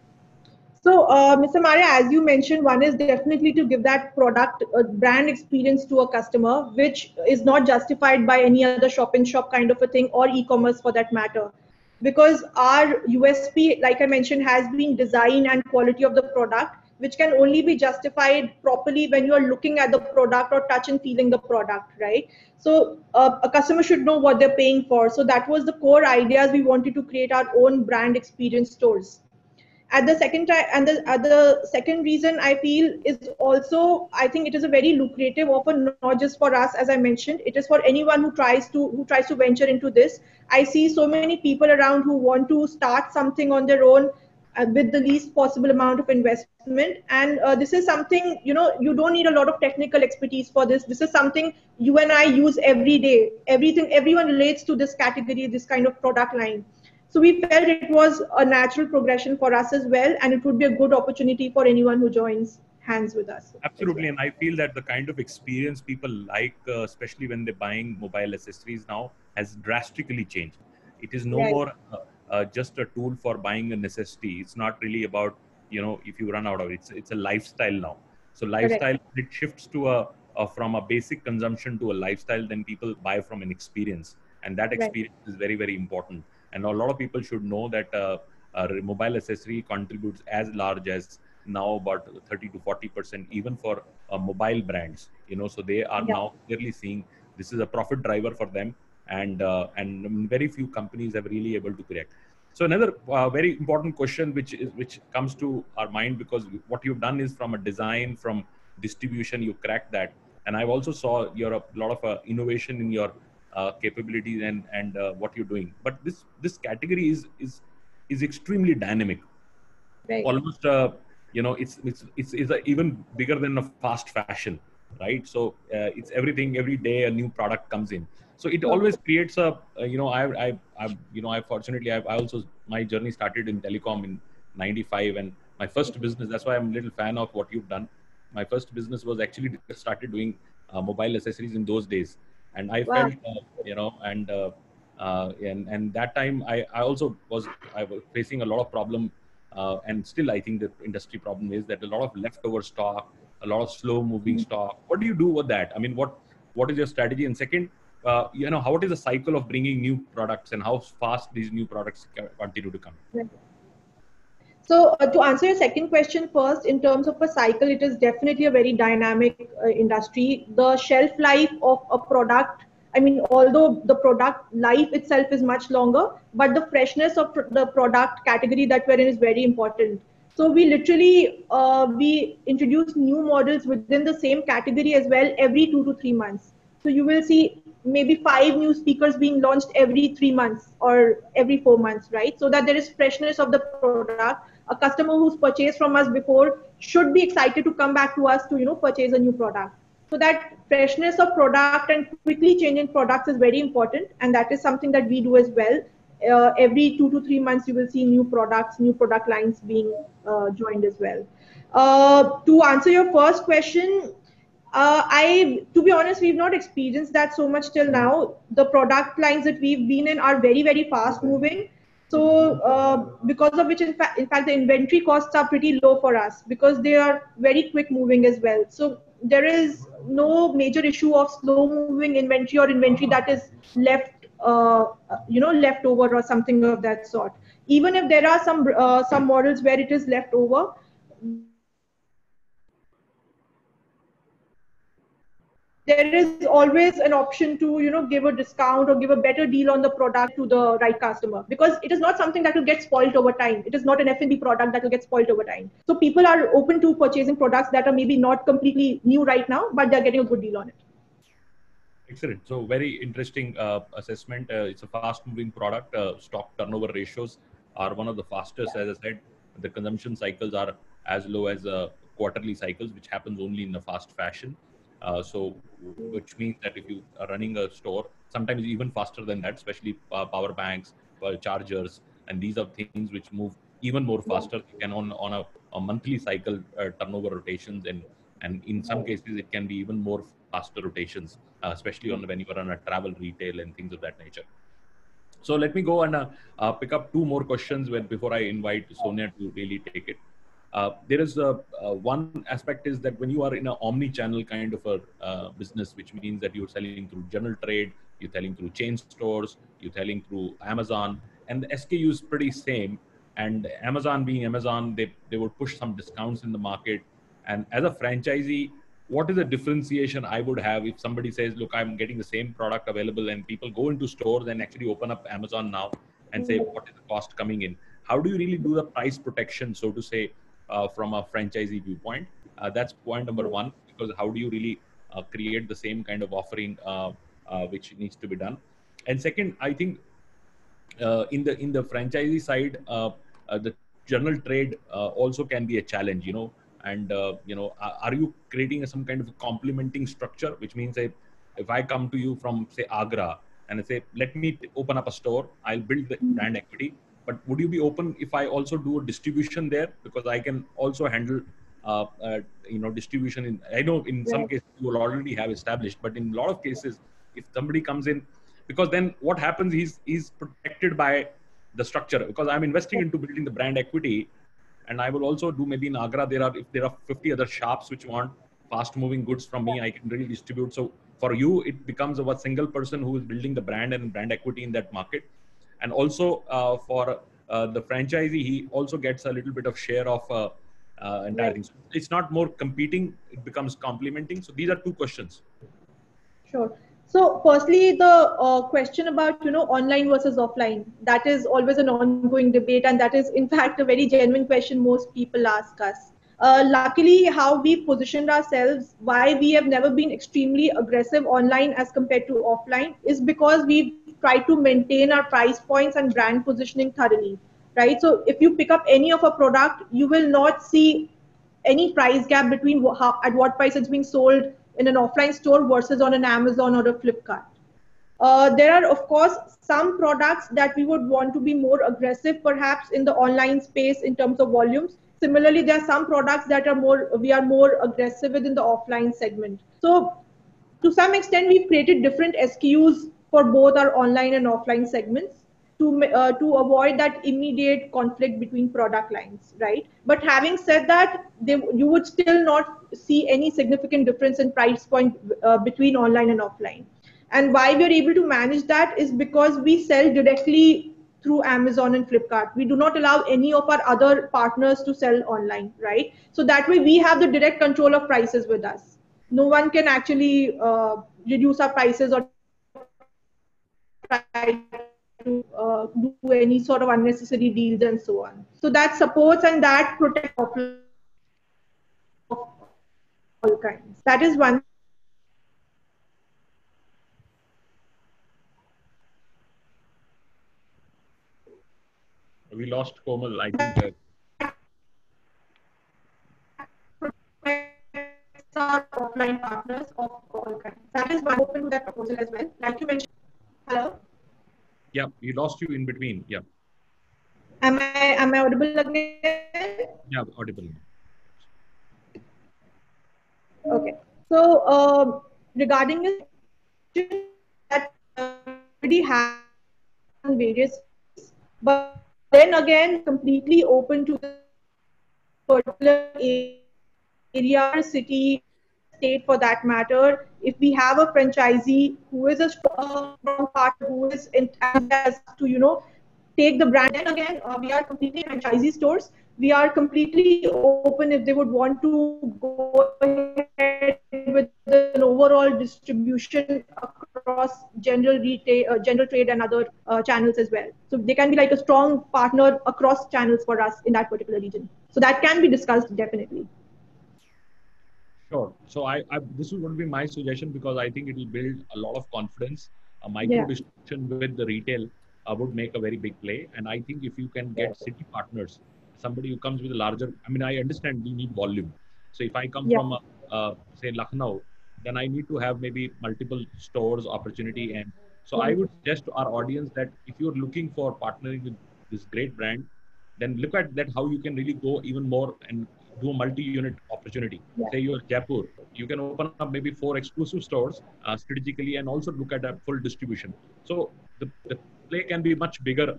So, uh, Mister Maria, as you mentioned, one is definitely to give that product uh, brand experience to a customer, which is not justified by any other shop-in-shop kind of a thing, or e-commerce for that matter. Because our U S P, like I mentioned, has been design and quality of the product, which can only be justified properly when you are looking at the product or touch and feeling the product, right? So uh, a customer should know what they're paying for. So that was the core ideas. We wanted to create our own brand experience stores. At the second time, and the other second reason I feel is also, I think it is a very lucrative offer, not just for us, as I mentioned, it is for anyone who tries to who tries to venture into this. I see so many people around who want to start something on their own uh, with the least possible amount of investment, and uh, this is something, you know, you don't need a lot of technical expertise for this. This is something you and I use every day. Everything, everyone relates to this category, this kind of product line. So we felt it was a natural progression for us as well, and it would be a good opportunity for anyone who joins hands with us. Absolutely, well. and I feel that the kind of experience people like, uh, especially when they're buying mobile accessories now, has drastically changed. It is no Right. more uh, uh, just a tool for buying a necessity. It's not really about, you know, if you run out of it. It's, it's a lifestyle now. So lifestyle, it shifts to a, a from a basic consumption to a lifestyle. Then people buy from an experience, and that Right. experience is very very important. And a lot of people should know that uh, a mobile accessory contributes as large as now about thirty to forty percent even for uh, mobile brands, you know, so they are Yeah. now clearly seeing this is a profit driver for them, and uh, and very few companies have really able to correct. So another uh, very important question which is which comes to our mind, because what you've done is from a design, from distribution, you cracked that. And I've also saw your a lot of uh, innovation in your uh, capabilities and and uh, what you're doing. But this this category is is is extremely dynamic. Right. Almost uh, you know, it's it's it's, it's a, even bigger than a fast fashion, right? So uh, it's everything. Every day a new product comes in, so it always creates a uh, you know I I I you know I fortunately I, I also, my journey started in telecom in ninety-five, and my first business, that's why I'm a little fan of what you've done. My first business was actually started doing uh, mobile accessories in those days, and I Wow. felt uh, you know and uh, uh, and and that time I I also was I was facing a lot of problem. Uh, and still, I think the industry problem is that a lot of leftover stock, a lot of slow moving stock. What do you do with that? I mean, what what is your strategy? And second, uh, you know, how it is the cycle of bringing new products, and how fast these new products continue to come? Right. So uh, to answer your second question first, in terms of a cycle, it is definitely a very dynamic uh, industry. The shelf life of a product, I mean, although the product life itself is much longer, but the freshness of pr- the product category that we're in is very important. So we literally, uh, we introduce new models within the same category as well every two to three months. So you will see maybe five new speakers being launched every three months or every four months, right? So that there is freshness of the product. A customer who's purchased from us before should be excited to come back to us to, you know, purchase a new product. So that freshness of product and quickly changing products is very important, and that is something that we do as well. Uh, every two to three months, you will see new products, new product lines being uh, joined as well. Uh, to answer your first question, uh, I, to be honest, we've not experienced that so much till now. The product lines that we've been in are very, very fast moving. So uh, because of which, in fact, in fact, the inventory costs are pretty low for us because they are very quick moving as well. So there is no major issue of slow moving inventory or inventory that is left, uh, you know, left over or something of that sort. Even if there are some uh, some models where it is left over, there is always an option to, you know, give a discount or give a better deal on the product to the right customer, because it is not something that will get spoiled over time. It is not an F and B product that will get spoiled over time. So people are open to purchasing products that are maybe not completely new right now, but they're getting a good deal on it. Excellent. So very interesting uh, assessment. Uh, it's a fast-moving product. Uh, stock turnover ratios are one of the fastest. As I said, the consumption cycles are as low as uh, quarterly cycles, which happens only in a fast fashion. Uh, so, which means that if you are running a store, sometimes even faster than that, especially uh, power banks, uh, chargers, and these are things which move even more faster. You can on on a, a monthly cycle uh, turnover rotations, and and in some cases it can be even more faster rotations, uh, especially on when you are on a travel retail and things of that nature. So let me go and uh, uh, pick up two more questions when, before I invite Sonia to really take it. Uh, there is a, uh, one aspect is that when you are in an omni-channel kind of a uh, business, which means that you're selling through general trade, you're selling through chain stores, you're selling through Amazon, and the S K U is pretty same. And Amazon being Amazon, they, they would push some discounts in the market. And as a franchisee, what is the differentiation I would have if somebody says, look, I'm getting the same product available, and people go into stores and actually open up Amazon now and say, what is the cost coming in? How do you really do the price protection, so to say, uh, from a franchisee viewpoint? Uh, that's point number one, because how do you really uh, create the same kind of offering uh, uh, which needs to be done? And second, I think uh, in the in the franchisee side, uh, uh, the general trade uh, also can be a challenge, you know. And uh, you know, are you creating some kind of a complementing structure, which means that if I come to you from, say, Agra, and I say, let me open up a store, I'll build the brand equity, but would you be open if I also do a distribution there? Because I can also handle uh, uh, you know, distribution in, I know in some cases you will already have established, but in a lot of cases, if somebody comes in, because then what happens is he's protected by the structure, because I'm investing into building the brand equity. And I will also do, maybe in Agra, there are, if there are fifty other shops which want fast moving goods from me, I can really distribute. So for you, it becomes a single person who is building the brand and brand equity in that market. And also uh, for uh, the franchisee, he also gets a little bit of share of uh, uh, entire right. thing. So it's not more competing, it becomes complementing. So these are two questions. Sure. So firstly, the uh, question about, you know, online versus offline, that is always an ongoing debate, and that is in fact a very genuine question most people ask us. Uh, luckily, how we've positioned ourselves, why we have never been extremely aggressive online as compared to offline, is because we've tried to maintain our price points and brand positioning thoroughly, right? So if you pick up any of a product, you will not see any price gap between how, at what price it's being sold in an offline store versus on an Amazon or a Flipkart. Uh, there are, of course, some products that we would want to be more aggressive, perhaps in the online space in terms of volumes. Similarly, there are some products that are more, we are more aggressive within the offline segment. So to some extent, we've created different S K Us for both our online and offline segments to, uh, to avoid that immediate conflict between product lines, right? But having said that, they, you would still not see any significant difference in price point uh, between online and offline. And why we are able to manage that is because we sell directly through Amazon and Flipkart. We do not allow any of our other partners to sell online, right? So that way we have the direct control of prices with us. No one can actually uh, reduce our prices or try to uh, do any sort of unnecessary deals and so on. So that supports and that protects offline of all kinds. That is one. We lost Komal. I think. Uh, Our offline partners of all kinds. That is one open to that proposal as well. Like you mentioned. Hello. Yeah, we lost you in between. Yeah. Am I am I audible again? Yeah, audible. Okay. So um, regarding this, that uh, already have various, but then again, completely open to the particular area, city, state for that matter. If we have a franchisee who is a strong partner, who is in as to you know take the brand, then again uh, we are completely franchisee stores. We are completely open if they would want to go ahead with an overall distribution across general retail, uh, general trade, and other uh, channels as well. So they can be like a strong partner across channels for us in that particular region. So that can be discussed definitely. Sure. So I, I this would be my suggestion because I think it will build a lot of confidence. A micro Yeah. distribution with the retail uh, would make a very big play. And I think if you can get city partners, somebody who comes with a larger, I mean, I understand we need volume. So if I come Yeah. from, a, uh, say, Lucknow, then I need to have maybe multiple stores opportunity. And so I would suggest to our audience that if you're looking for partnering with this great brand, then look at that how you can really go even more and do a multi-unit opportunity. Yeah. Say you're Jaipur, you can open up maybe four exclusive stores uh, strategically and also look at a full distribution. So the, the play can be much bigger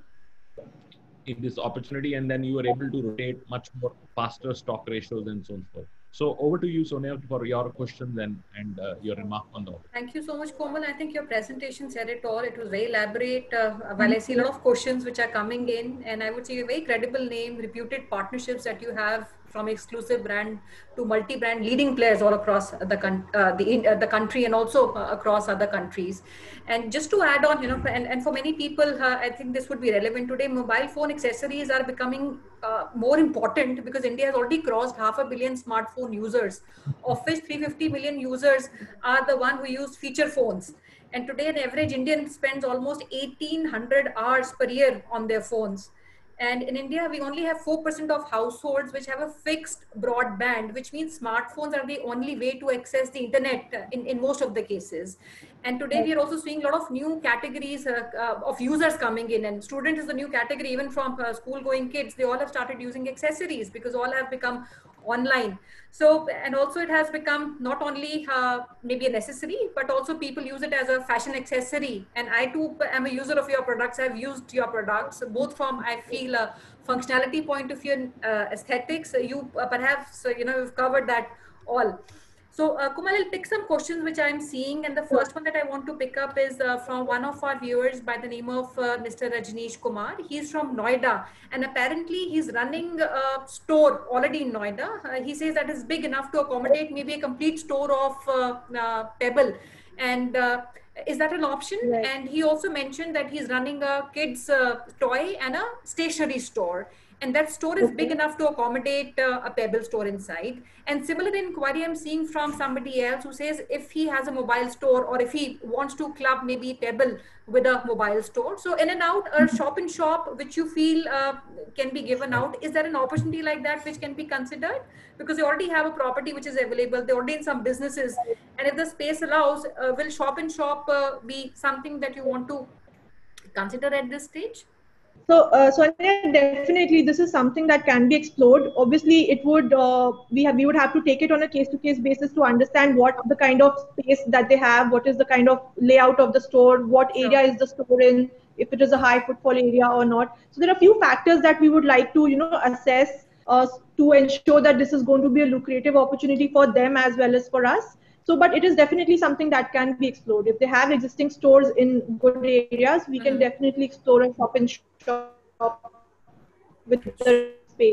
in this opportunity, and then you are able to rotate much more faster stock ratios and so on and so forth. So over to you, Sonia, for your questions and, and uh, your remark on the. Thank you so much, Komal. I think your presentation said it all. It was very elaborate. Uh, while I see a lot of questions which are coming in, and I would say a very credible name, reputed partnerships that you have from exclusive brand to multi-brand leading players all across the uh, the uh, the country and also uh, across other countries. And just to add on, you know, and, and for many people, uh, I think this would be relevant today. Mobile phone accessories are becoming uh, more important because India has already crossed half a billion smartphone users, of which three hundred fifty million users are the one who use feature phones. And today, an average Indian spends almost eighteen hundred hours per year on their phones. And in India, we only have four percent of households which have a fixed broadband, which means smartphones are the only way to access the internet in, in most of the cases. And today we are also seeing a lot of new categories uh, uh, of users coming in, and student is a new category, even from uh, school going kids. They all have started using accessories because all have become online. So, and also it has become not only uh, maybe a necessary, but also people use it as a fashion accessory. And I too am a user of your products. I've used your products both from, I feel, a functionality point of view and uh, aesthetics. You uh, perhaps, uh, you know, you've covered that all. So, uh, Komal, I'll pick some questions which I'm seeing. And the first one that I want to pick up is uh, from one of our viewers by the name of uh, Mister Rajneesh Kumar. He's from Noida. And apparently he's running a store already in Noida. Uh, he says that is big enough to accommodate maybe a complete store of uh, uh, Pebble. And uh, is that an option? Right. And he also mentioned that he's running a kids uh, toy and a stationery store. And that store is big enough to accommodate uh, a Pebble store inside. And similar inquiry I'm seeing from somebody else who says if he has a mobile store or if he wants to club maybe Pebble with a mobile store. So in and out, a shop in shop, which you feel uh, can be given out. Is there an opportunity like that which can be considered? Because they already have a property which is available. They're already in some businesses. And if the space allows, uh, will shop in shop uh, be something that you want to consider at this stage? So, uh, Sonia, definitely this is something that can be explored. Obviously, it would uh, we have we would have to take it on a case-to-case basis to understand what the kind of space that they have, what is the kind of layout of the store, what area is the store in, if it is a high footfall area or not. So there are a few factors that we would like to you know assess uh, to ensure that this is going to be a lucrative opportunity for them as well as for us. So, but it is definitely something that can be explored. If they have existing stores in good areas, we can mm-hmm. definitely explore a shop in shop with the space.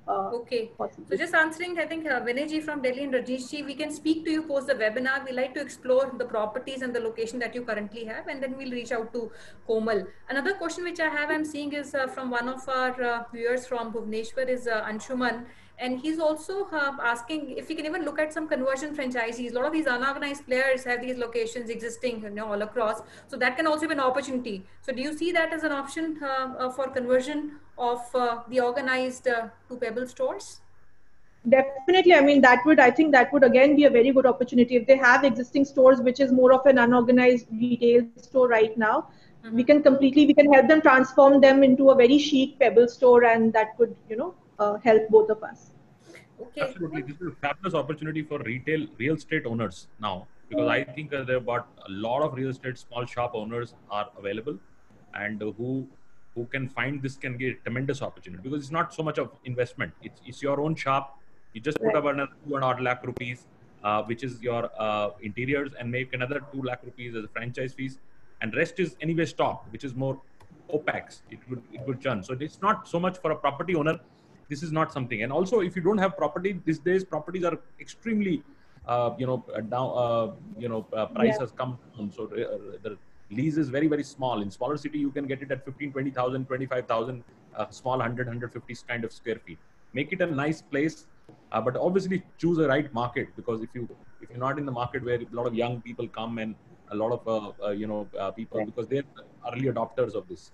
uh, Okay. possible. So just answering, I think uh, Vinay ji from Delhi and Rajesh ji, we can speak to you post the webinar. We like to explore the properties and the location that you currently have, and then we'll reach out to Komal. Another question which I have, I'm seeing is uh, from one of our uh, viewers from Bhubaneswar is uh, Anshuman. And he's also uh, asking if we can even look at some conversion franchisees. A lot of these unorganized players have these locations existing, you know, all across. So that can also be an opportunity. So do you see that as an option uh, uh, for conversion of uh, the organized uh, to Pebble stores? Definitely. I mean, that would, I think that would again be a very good opportunity. If they have existing stores, which is more of an unorganized retail store right now, mm-hmm. we can completely, we can help them transform them into a very chic Pebble store, and that could, you know, uh, help both of us. Okay. Absolutely. This is a fabulous opportunity for retail real estate owners now, because I think uh, there are about a lot of real estate small shop owners are available, and uh, who who can find this can get a tremendous opportunity, because it's not so much of investment. It's, it's your own shop. You just put up another two and a half lakh rupees, uh, which is your uh, interiors, and make another two lakh rupees as a franchise fees, and rest is anyway stock, which is more OPEX. It would it would churn. So it's not so much for a property owner. This is not something. And also, if you don't have property these days, properties are extremely, uh, you know, down. Uh, you know, uh, price yeah. has come down. So uh, the lease is very very small. In smaller city, you can get it at fifteen, twenty thousand, twenty-five thousand, uh, small one hundred, one hundred fifty kind of square feet. Make it a nice place. Uh, but obviously choose a right market, because if you if you're not in the market where a lot of young people come and a lot of uh, uh, you know uh, people, because they're early adopters of this.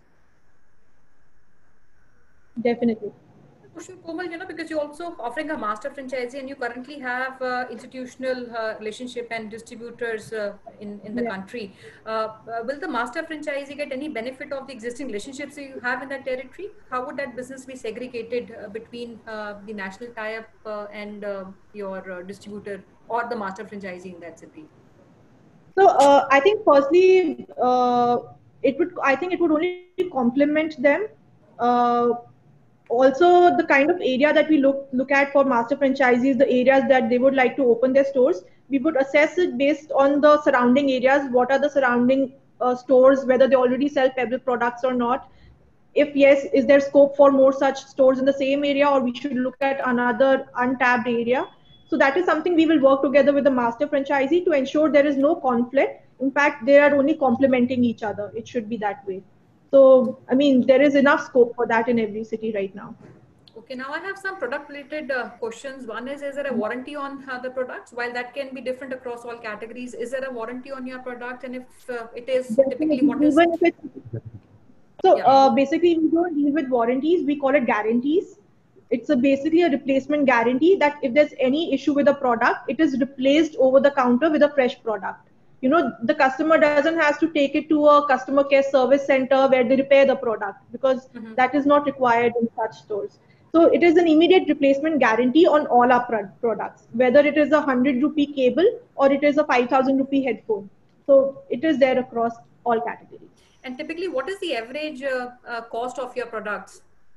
Definitely. Question, Komal, you know, because you're also offering a master franchisee, and you currently have uh, institutional uh, relationship and distributors uh, in, in the yeah. country. Uh, uh, will the master franchisee get any benefit of the existing relationships you have in that territory? How would that business be segregated uh, between uh, the national tie-up uh, and uh, your uh, distributor or the master franchisee in that city? So uh, I think firstly, uh, it would, I think it would only complement them. Uh, Also, the kind of area that we look look at for master franchisees, the areas that they would like to open their stores, we would assess it based on the surrounding areas. What are the surrounding uh, stores, whether they already sell Pebble products or not? If yes, is there scope for more such stores in the same area, or we should look at another untapped area? So that is something we will work together with the master franchisee to ensure there is no conflict. In fact, they are only complementing each other. It should be that way. So, I mean, there is enough scope for that in every city right now. Okay, now I have some product related uh, questions. One is, is there a warranty on uh, the products? While that can be different across all categories, is there a warranty on your product? And if uh, it is, Definitely. typically what is... Even if it's, so yeah. uh, basically, we don't deal with warranties. We call it guarantees. It's a basically a replacement guarantee that if there's any issue with the product, it is replaced over the counter with a fresh product. You know, the customer doesn't have to take it to a customer care service center where they repair the product, because mm-hmm. that is not required in such stores. So it is an immediate replacement guarantee on all our pro- products, whether it is a one hundred rupee cable or it is a five thousand rupee headphone. So it is there across all categories. And typically, what is the average uh, uh, cost of your products?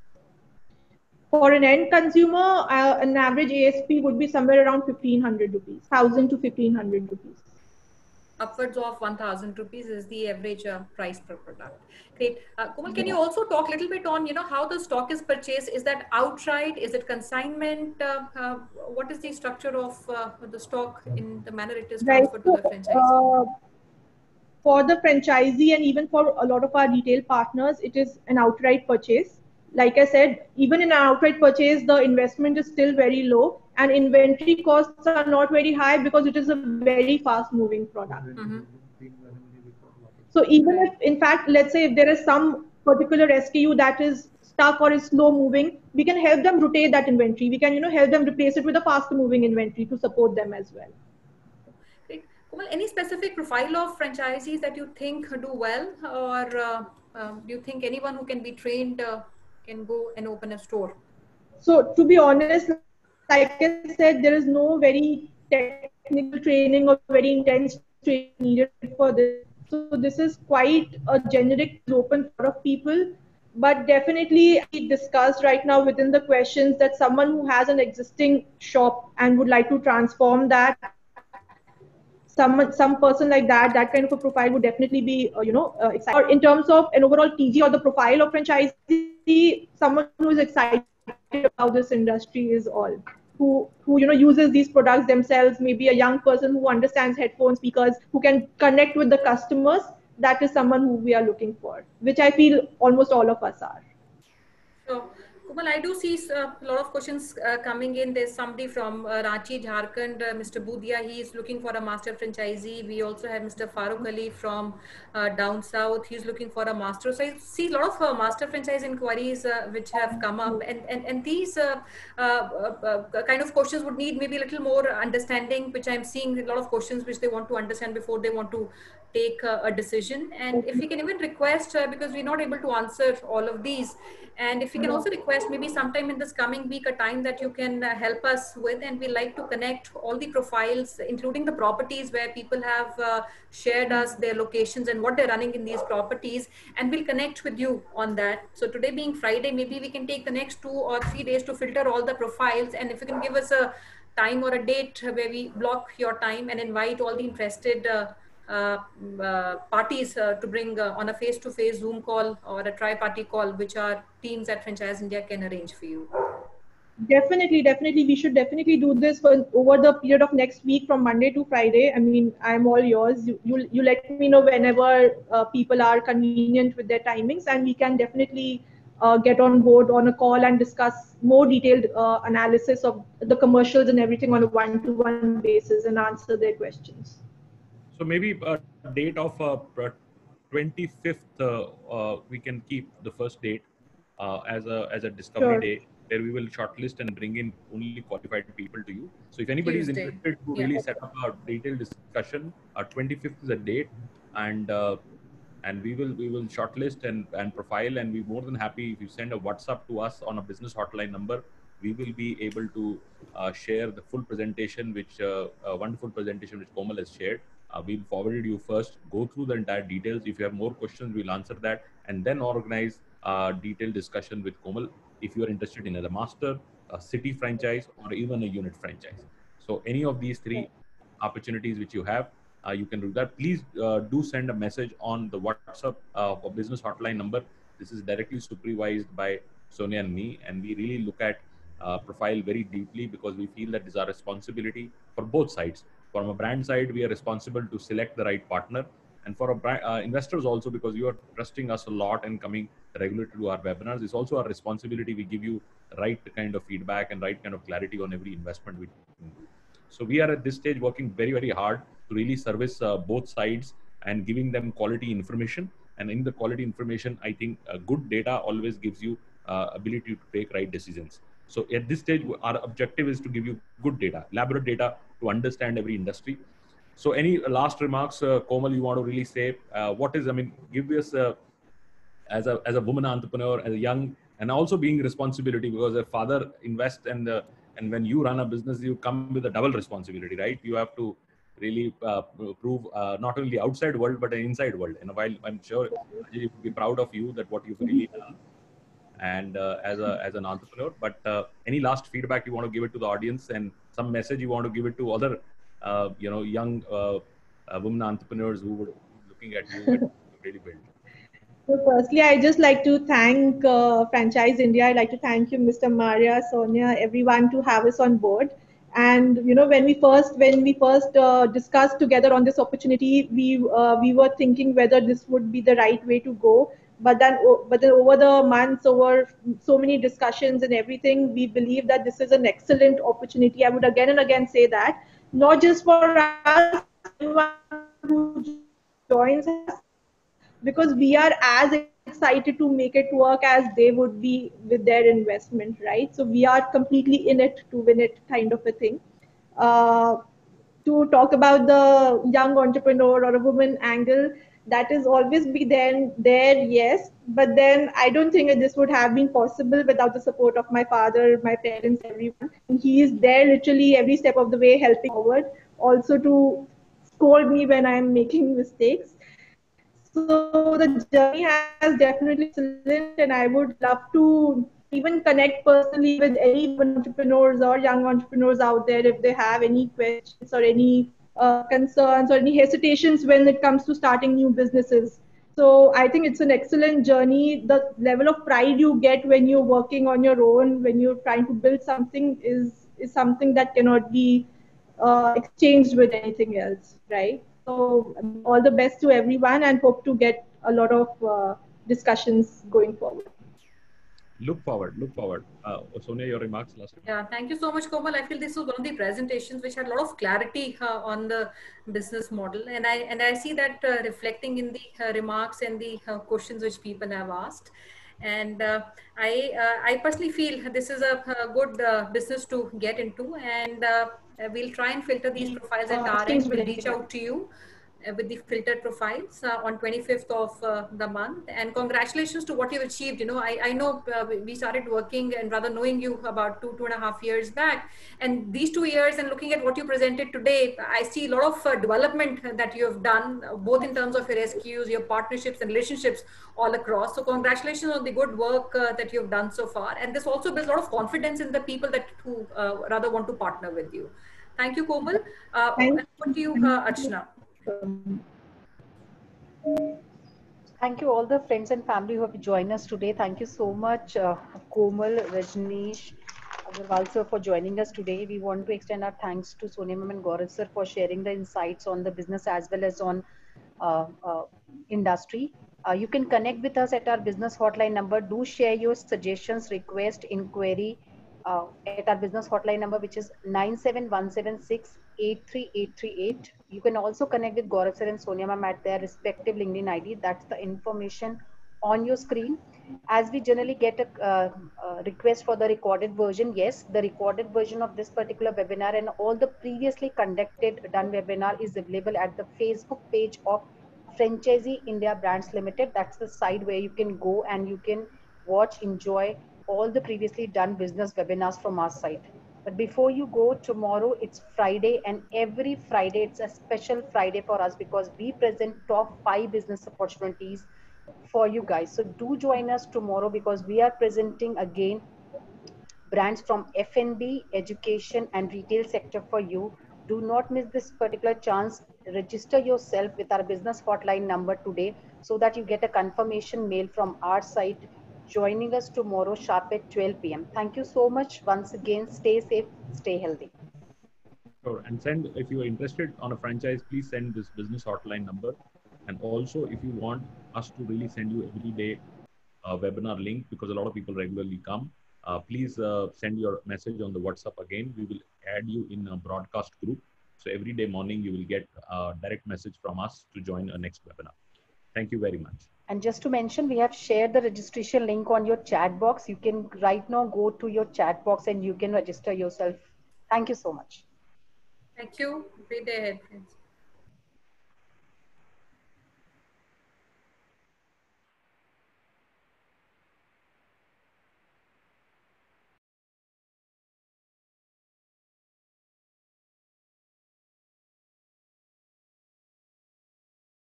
For an end consumer, uh, an average A S P would be somewhere around fifteen hundred rupees, one thousand to fifteen hundred rupees. Upwards of one thousand rupees is the average uh, price per product. Great. Uh, Komal, can you also talk a little bit on, you know, how the stock is purchased? Is that outright? Is it consignment? Uh, uh, what is the structure of uh, the stock in the manner it is transferred right. to the franchisee? Uh, for the franchisee and even for a lot of our retail partners, it is an outright purchase. Like I said, even in an outright purchase, the investment is still very low, and inventory costs are not very high because it is a very fast moving product. Mm-hmm. So even if, in fact, let's say if there is some particular S K U that is stuck or is slow moving, we can help them rotate that inventory. We can, you know, help them replace it with a faster moving inventory to support them as well. Great. Komal, any specific profile of franchisees that you think do well, or uh, um, do you think anyone who can be trained uh, can go and open a store? So to be honest, like I said, there is no very technical training or very intense training needed for this. So this is quite a generic open for of people, but definitely we discussed right now within the questions that someone who has an existing shop and would like to transform that, some some person like that, that kind of a profile would definitely be, uh, you know, uh, excited. Or in terms of an overall T G or the profile of franchisee, someone who is excited about this industry is all. Who, who you know uses these products themselves, maybe a young person who understands headphone speakers, who can connect with the customers. That is someone who we are looking for, which I feel almost all of us are. So, Komal, I do see uh, a lot of questions uh, coming in. There's somebody from uh, Ranchi, Jharkhand, uh, Mister Budia. He is looking for a master franchisee. We also have Mister Farooq Ali from uh, down south. He's looking for a master. So I see a lot of uh, master franchise inquiries uh, which have come up, and and and these uh, uh, uh, kind of questions would need maybe a little more understanding. Which I'm seeing a lot of questions which they want to understand before they want to take uh, a decision. And if we can even request, uh, because we're not able to answer all of these, and if we can also request maybe sometime in this coming week a time that you can uh, help us with, and we like to connect all the profiles, including the properties where people have uh, shared us their locations and what they're running in these properties, and we'll connect with you on that. So today being Friday, maybe we can take the next two or three days to filter all the profiles, and if you can give us a time or a date where we block your time and invite all the interested uh, Uh, uh, parties uh, to bring uh, on a face-to-face Zoom call or a tri-party call, which our teams at Franchise India can arrange for you. Definitely, definitely. We should definitely do this for, over the period of next week from Monday to Friday. I mean, I'm all yours. You, you, you let me know whenever uh, people are convenient with their timings, and we can definitely uh, get on board on a call and discuss more detailed uh, analysis of the commercials and everything on a one-to-one basis and answer their questions. So maybe a date of uh, twenty-fifth, uh, uh, we can keep the first date uh, as a as a discovery Sure. day, where we will shortlist and bring in only qualified people to you. So if anybody Tuesday. is interested to Yeah. really set up a detailed discussion, uh, twenty-fifth is a date, and uh, and we will we will shortlist and and profile, and we're more than happy if you send a WhatsApp to us on a business hotline number. We will be able to uh, share the full presentation, which uh, a wonderful presentation which Komal has shared. Uh, we'll forward it to you first, go through the entire details. If you have more questions, we'll answer that, and then organize a detailed discussion with Komal if you are interested in a master, a city franchise, or even a unit franchise. So any of these three opportunities which you have, uh, you can do that. Please uh, do send a message on the WhatsApp uh, or business hotline number. This is directly supervised by Sonia and me, and we really look at uh, profile very deeply, because we feel that is our responsibility for both sides. From a brand side, we are responsible to select the right partner, and for a brand, uh, investors also, because you are trusting us a lot and coming regularly to our webinars. It's also our responsibility. We give you the right kind of feedback and right kind of clarity on every investment we do. So we are at this stage working very, very hard to really service uh, both sides and giving them quality information. And in the quality information, I think uh, good data always gives you uh, ability to take right decisions. So at this stage, our objective is to give you good data, elaborate data to understand every industry. So any last remarks, uh, Komal, you want to really say, uh, what is, I mean, give us uh, as a as a woman entrepreneur, as a young, and also being responsibility, because a father invests, and uh, and when you run a business, you come with a double responsibility, right? You have to really uh, prove uh, not only the outside world but the inside world. And while I'm sure Ajay would be proud of you that what you've really done, and uh, as a as an entrepreneur. But uh, any last feedback you want to give it to the audience, and some message you want to give it to other uh, you know young uh, uh, women entrepreneurs who were looking at you and really build. So firstly, I just like to thank uh, Franchise India. I'd like to thank you, Mister Maria, Sonia, everyone to have us on board. And you know, when we first when we first uh, discussed together on this opportunity, we uh, we were thinking whether this would be the right way to go. But then, but then over the months, over so many discussions and everything, we believe that this is an excellent opportunity. I would again and again say that, not just for us, anyone who joins us, because we are as excited to make it work as they would be with their investment, right? So we are completely in it to win it, kind of a thing. Uh, to talk about the young entrepreneur or a woman angle, that is always be there, there, yes. But then I don't think that this would have been possible without the support of my father, my parents, everyone. And he is there literally every step of the way, helping forward, also to scold me when I'm making mistakes. So the journey has definitely excellent, and I would love to even connect personally with any entrepreneurs or young entrepreneurs out there if they have any questions or any uh, concerns or any hesitations when it comes to starting new businesses. So I think it's an excellent journey. The level of pride you get when you're working on your own, when you're trying to build something, is is something that cannot be uh, exchanged with anything else, right? So I mean, all the best to everyone, and hope to get a lot of uh, discussions going forward. Look forward, look forward. Uh, Sonia, your remarks last time. Yeah, thank you so much, Komal. I feel this was one of the presentations which had a lot of clarity uh, on the business model, and I and I see that uh, reflecting in the uh, remarks and the uh, questions which people have asked. And uh, I uh, I personally feel this is a, a good uh, business to get into, and uh, we'll try and filter these profiles at Uh, our end. exchange We'll with reach anything out to you uh, with the filtered profiles uh, on twenty-fifth of uh, the month. And congratulations to what you've achieved. You know, I, I know uh, we started working and rather knowing you about two, two and a half years back. And these two years and looking at what you presented today, I see a lot of uh, development that you have done, uh, both in terms of your S K Us, your partnerships and relationships all across. So congratulations on the good work uh, that you've done so far. And this also builds a lot of confidence in the people that who uh, rather want to partner with you. Thank you, Komal. Uh, Thank what do you, uh, Archana? Thank you all the friends and family who have joined us today. Thank you so much, uh, Komal, Rajneesh, Agarwal sir for joining us today. We want to extend our thanks to Sonia ma'am and Gaurav sir for sharing the insights on the business as well as on uh, uh, industry. Uh, you can connect with us at our business hotline number. Do share your suggestions, request, inquiry uh, at our business hotline number, which is nine seven one seven six eight three eight three eight. You can also connect with Gaurav sir and Sonia ma'am at their respective LinkedIn I D. That's the information on your screen. As we generally get a uh, uh, request for the recorded version, yes, the recorded version of this particular webinar and all the previously conducted done webinar is available at the Facebook page of Franchisee India Brands Limited. That's the site where you can go and you can watch, enjoy all the previously done business webinars from our site. But before you go, tomorrow it's Friday, and every Friday it's a special Friday for us because we present top five business opportunities for you guys. So do join us tomorrow because we are presenting again brands from F and B, education and retail sector for you. Do not miss this particular chance. Register yourself with our business hotline number today so that you get a confirmation mail from our site joining us tomorrow sharp at twelve p m Thank you so much once again. Stay safe, stay healthy. Sure. And send, if you are interested on a franchise, please send this business hotline number. And also, if you want us to really send you every day a webinar link, because a lot of people regularly come, uh, please uh, send your message on the WhatsApp again. We will add you in a broadcast group. So every day morning, you will get a direct message from us to join our next webinar. Thank you very much. And just to mention, we have shared the registration link on your chat box. You can right now go to your chat box and you can register yourself. Thank you so much. Thank you. Great day ahead, friends.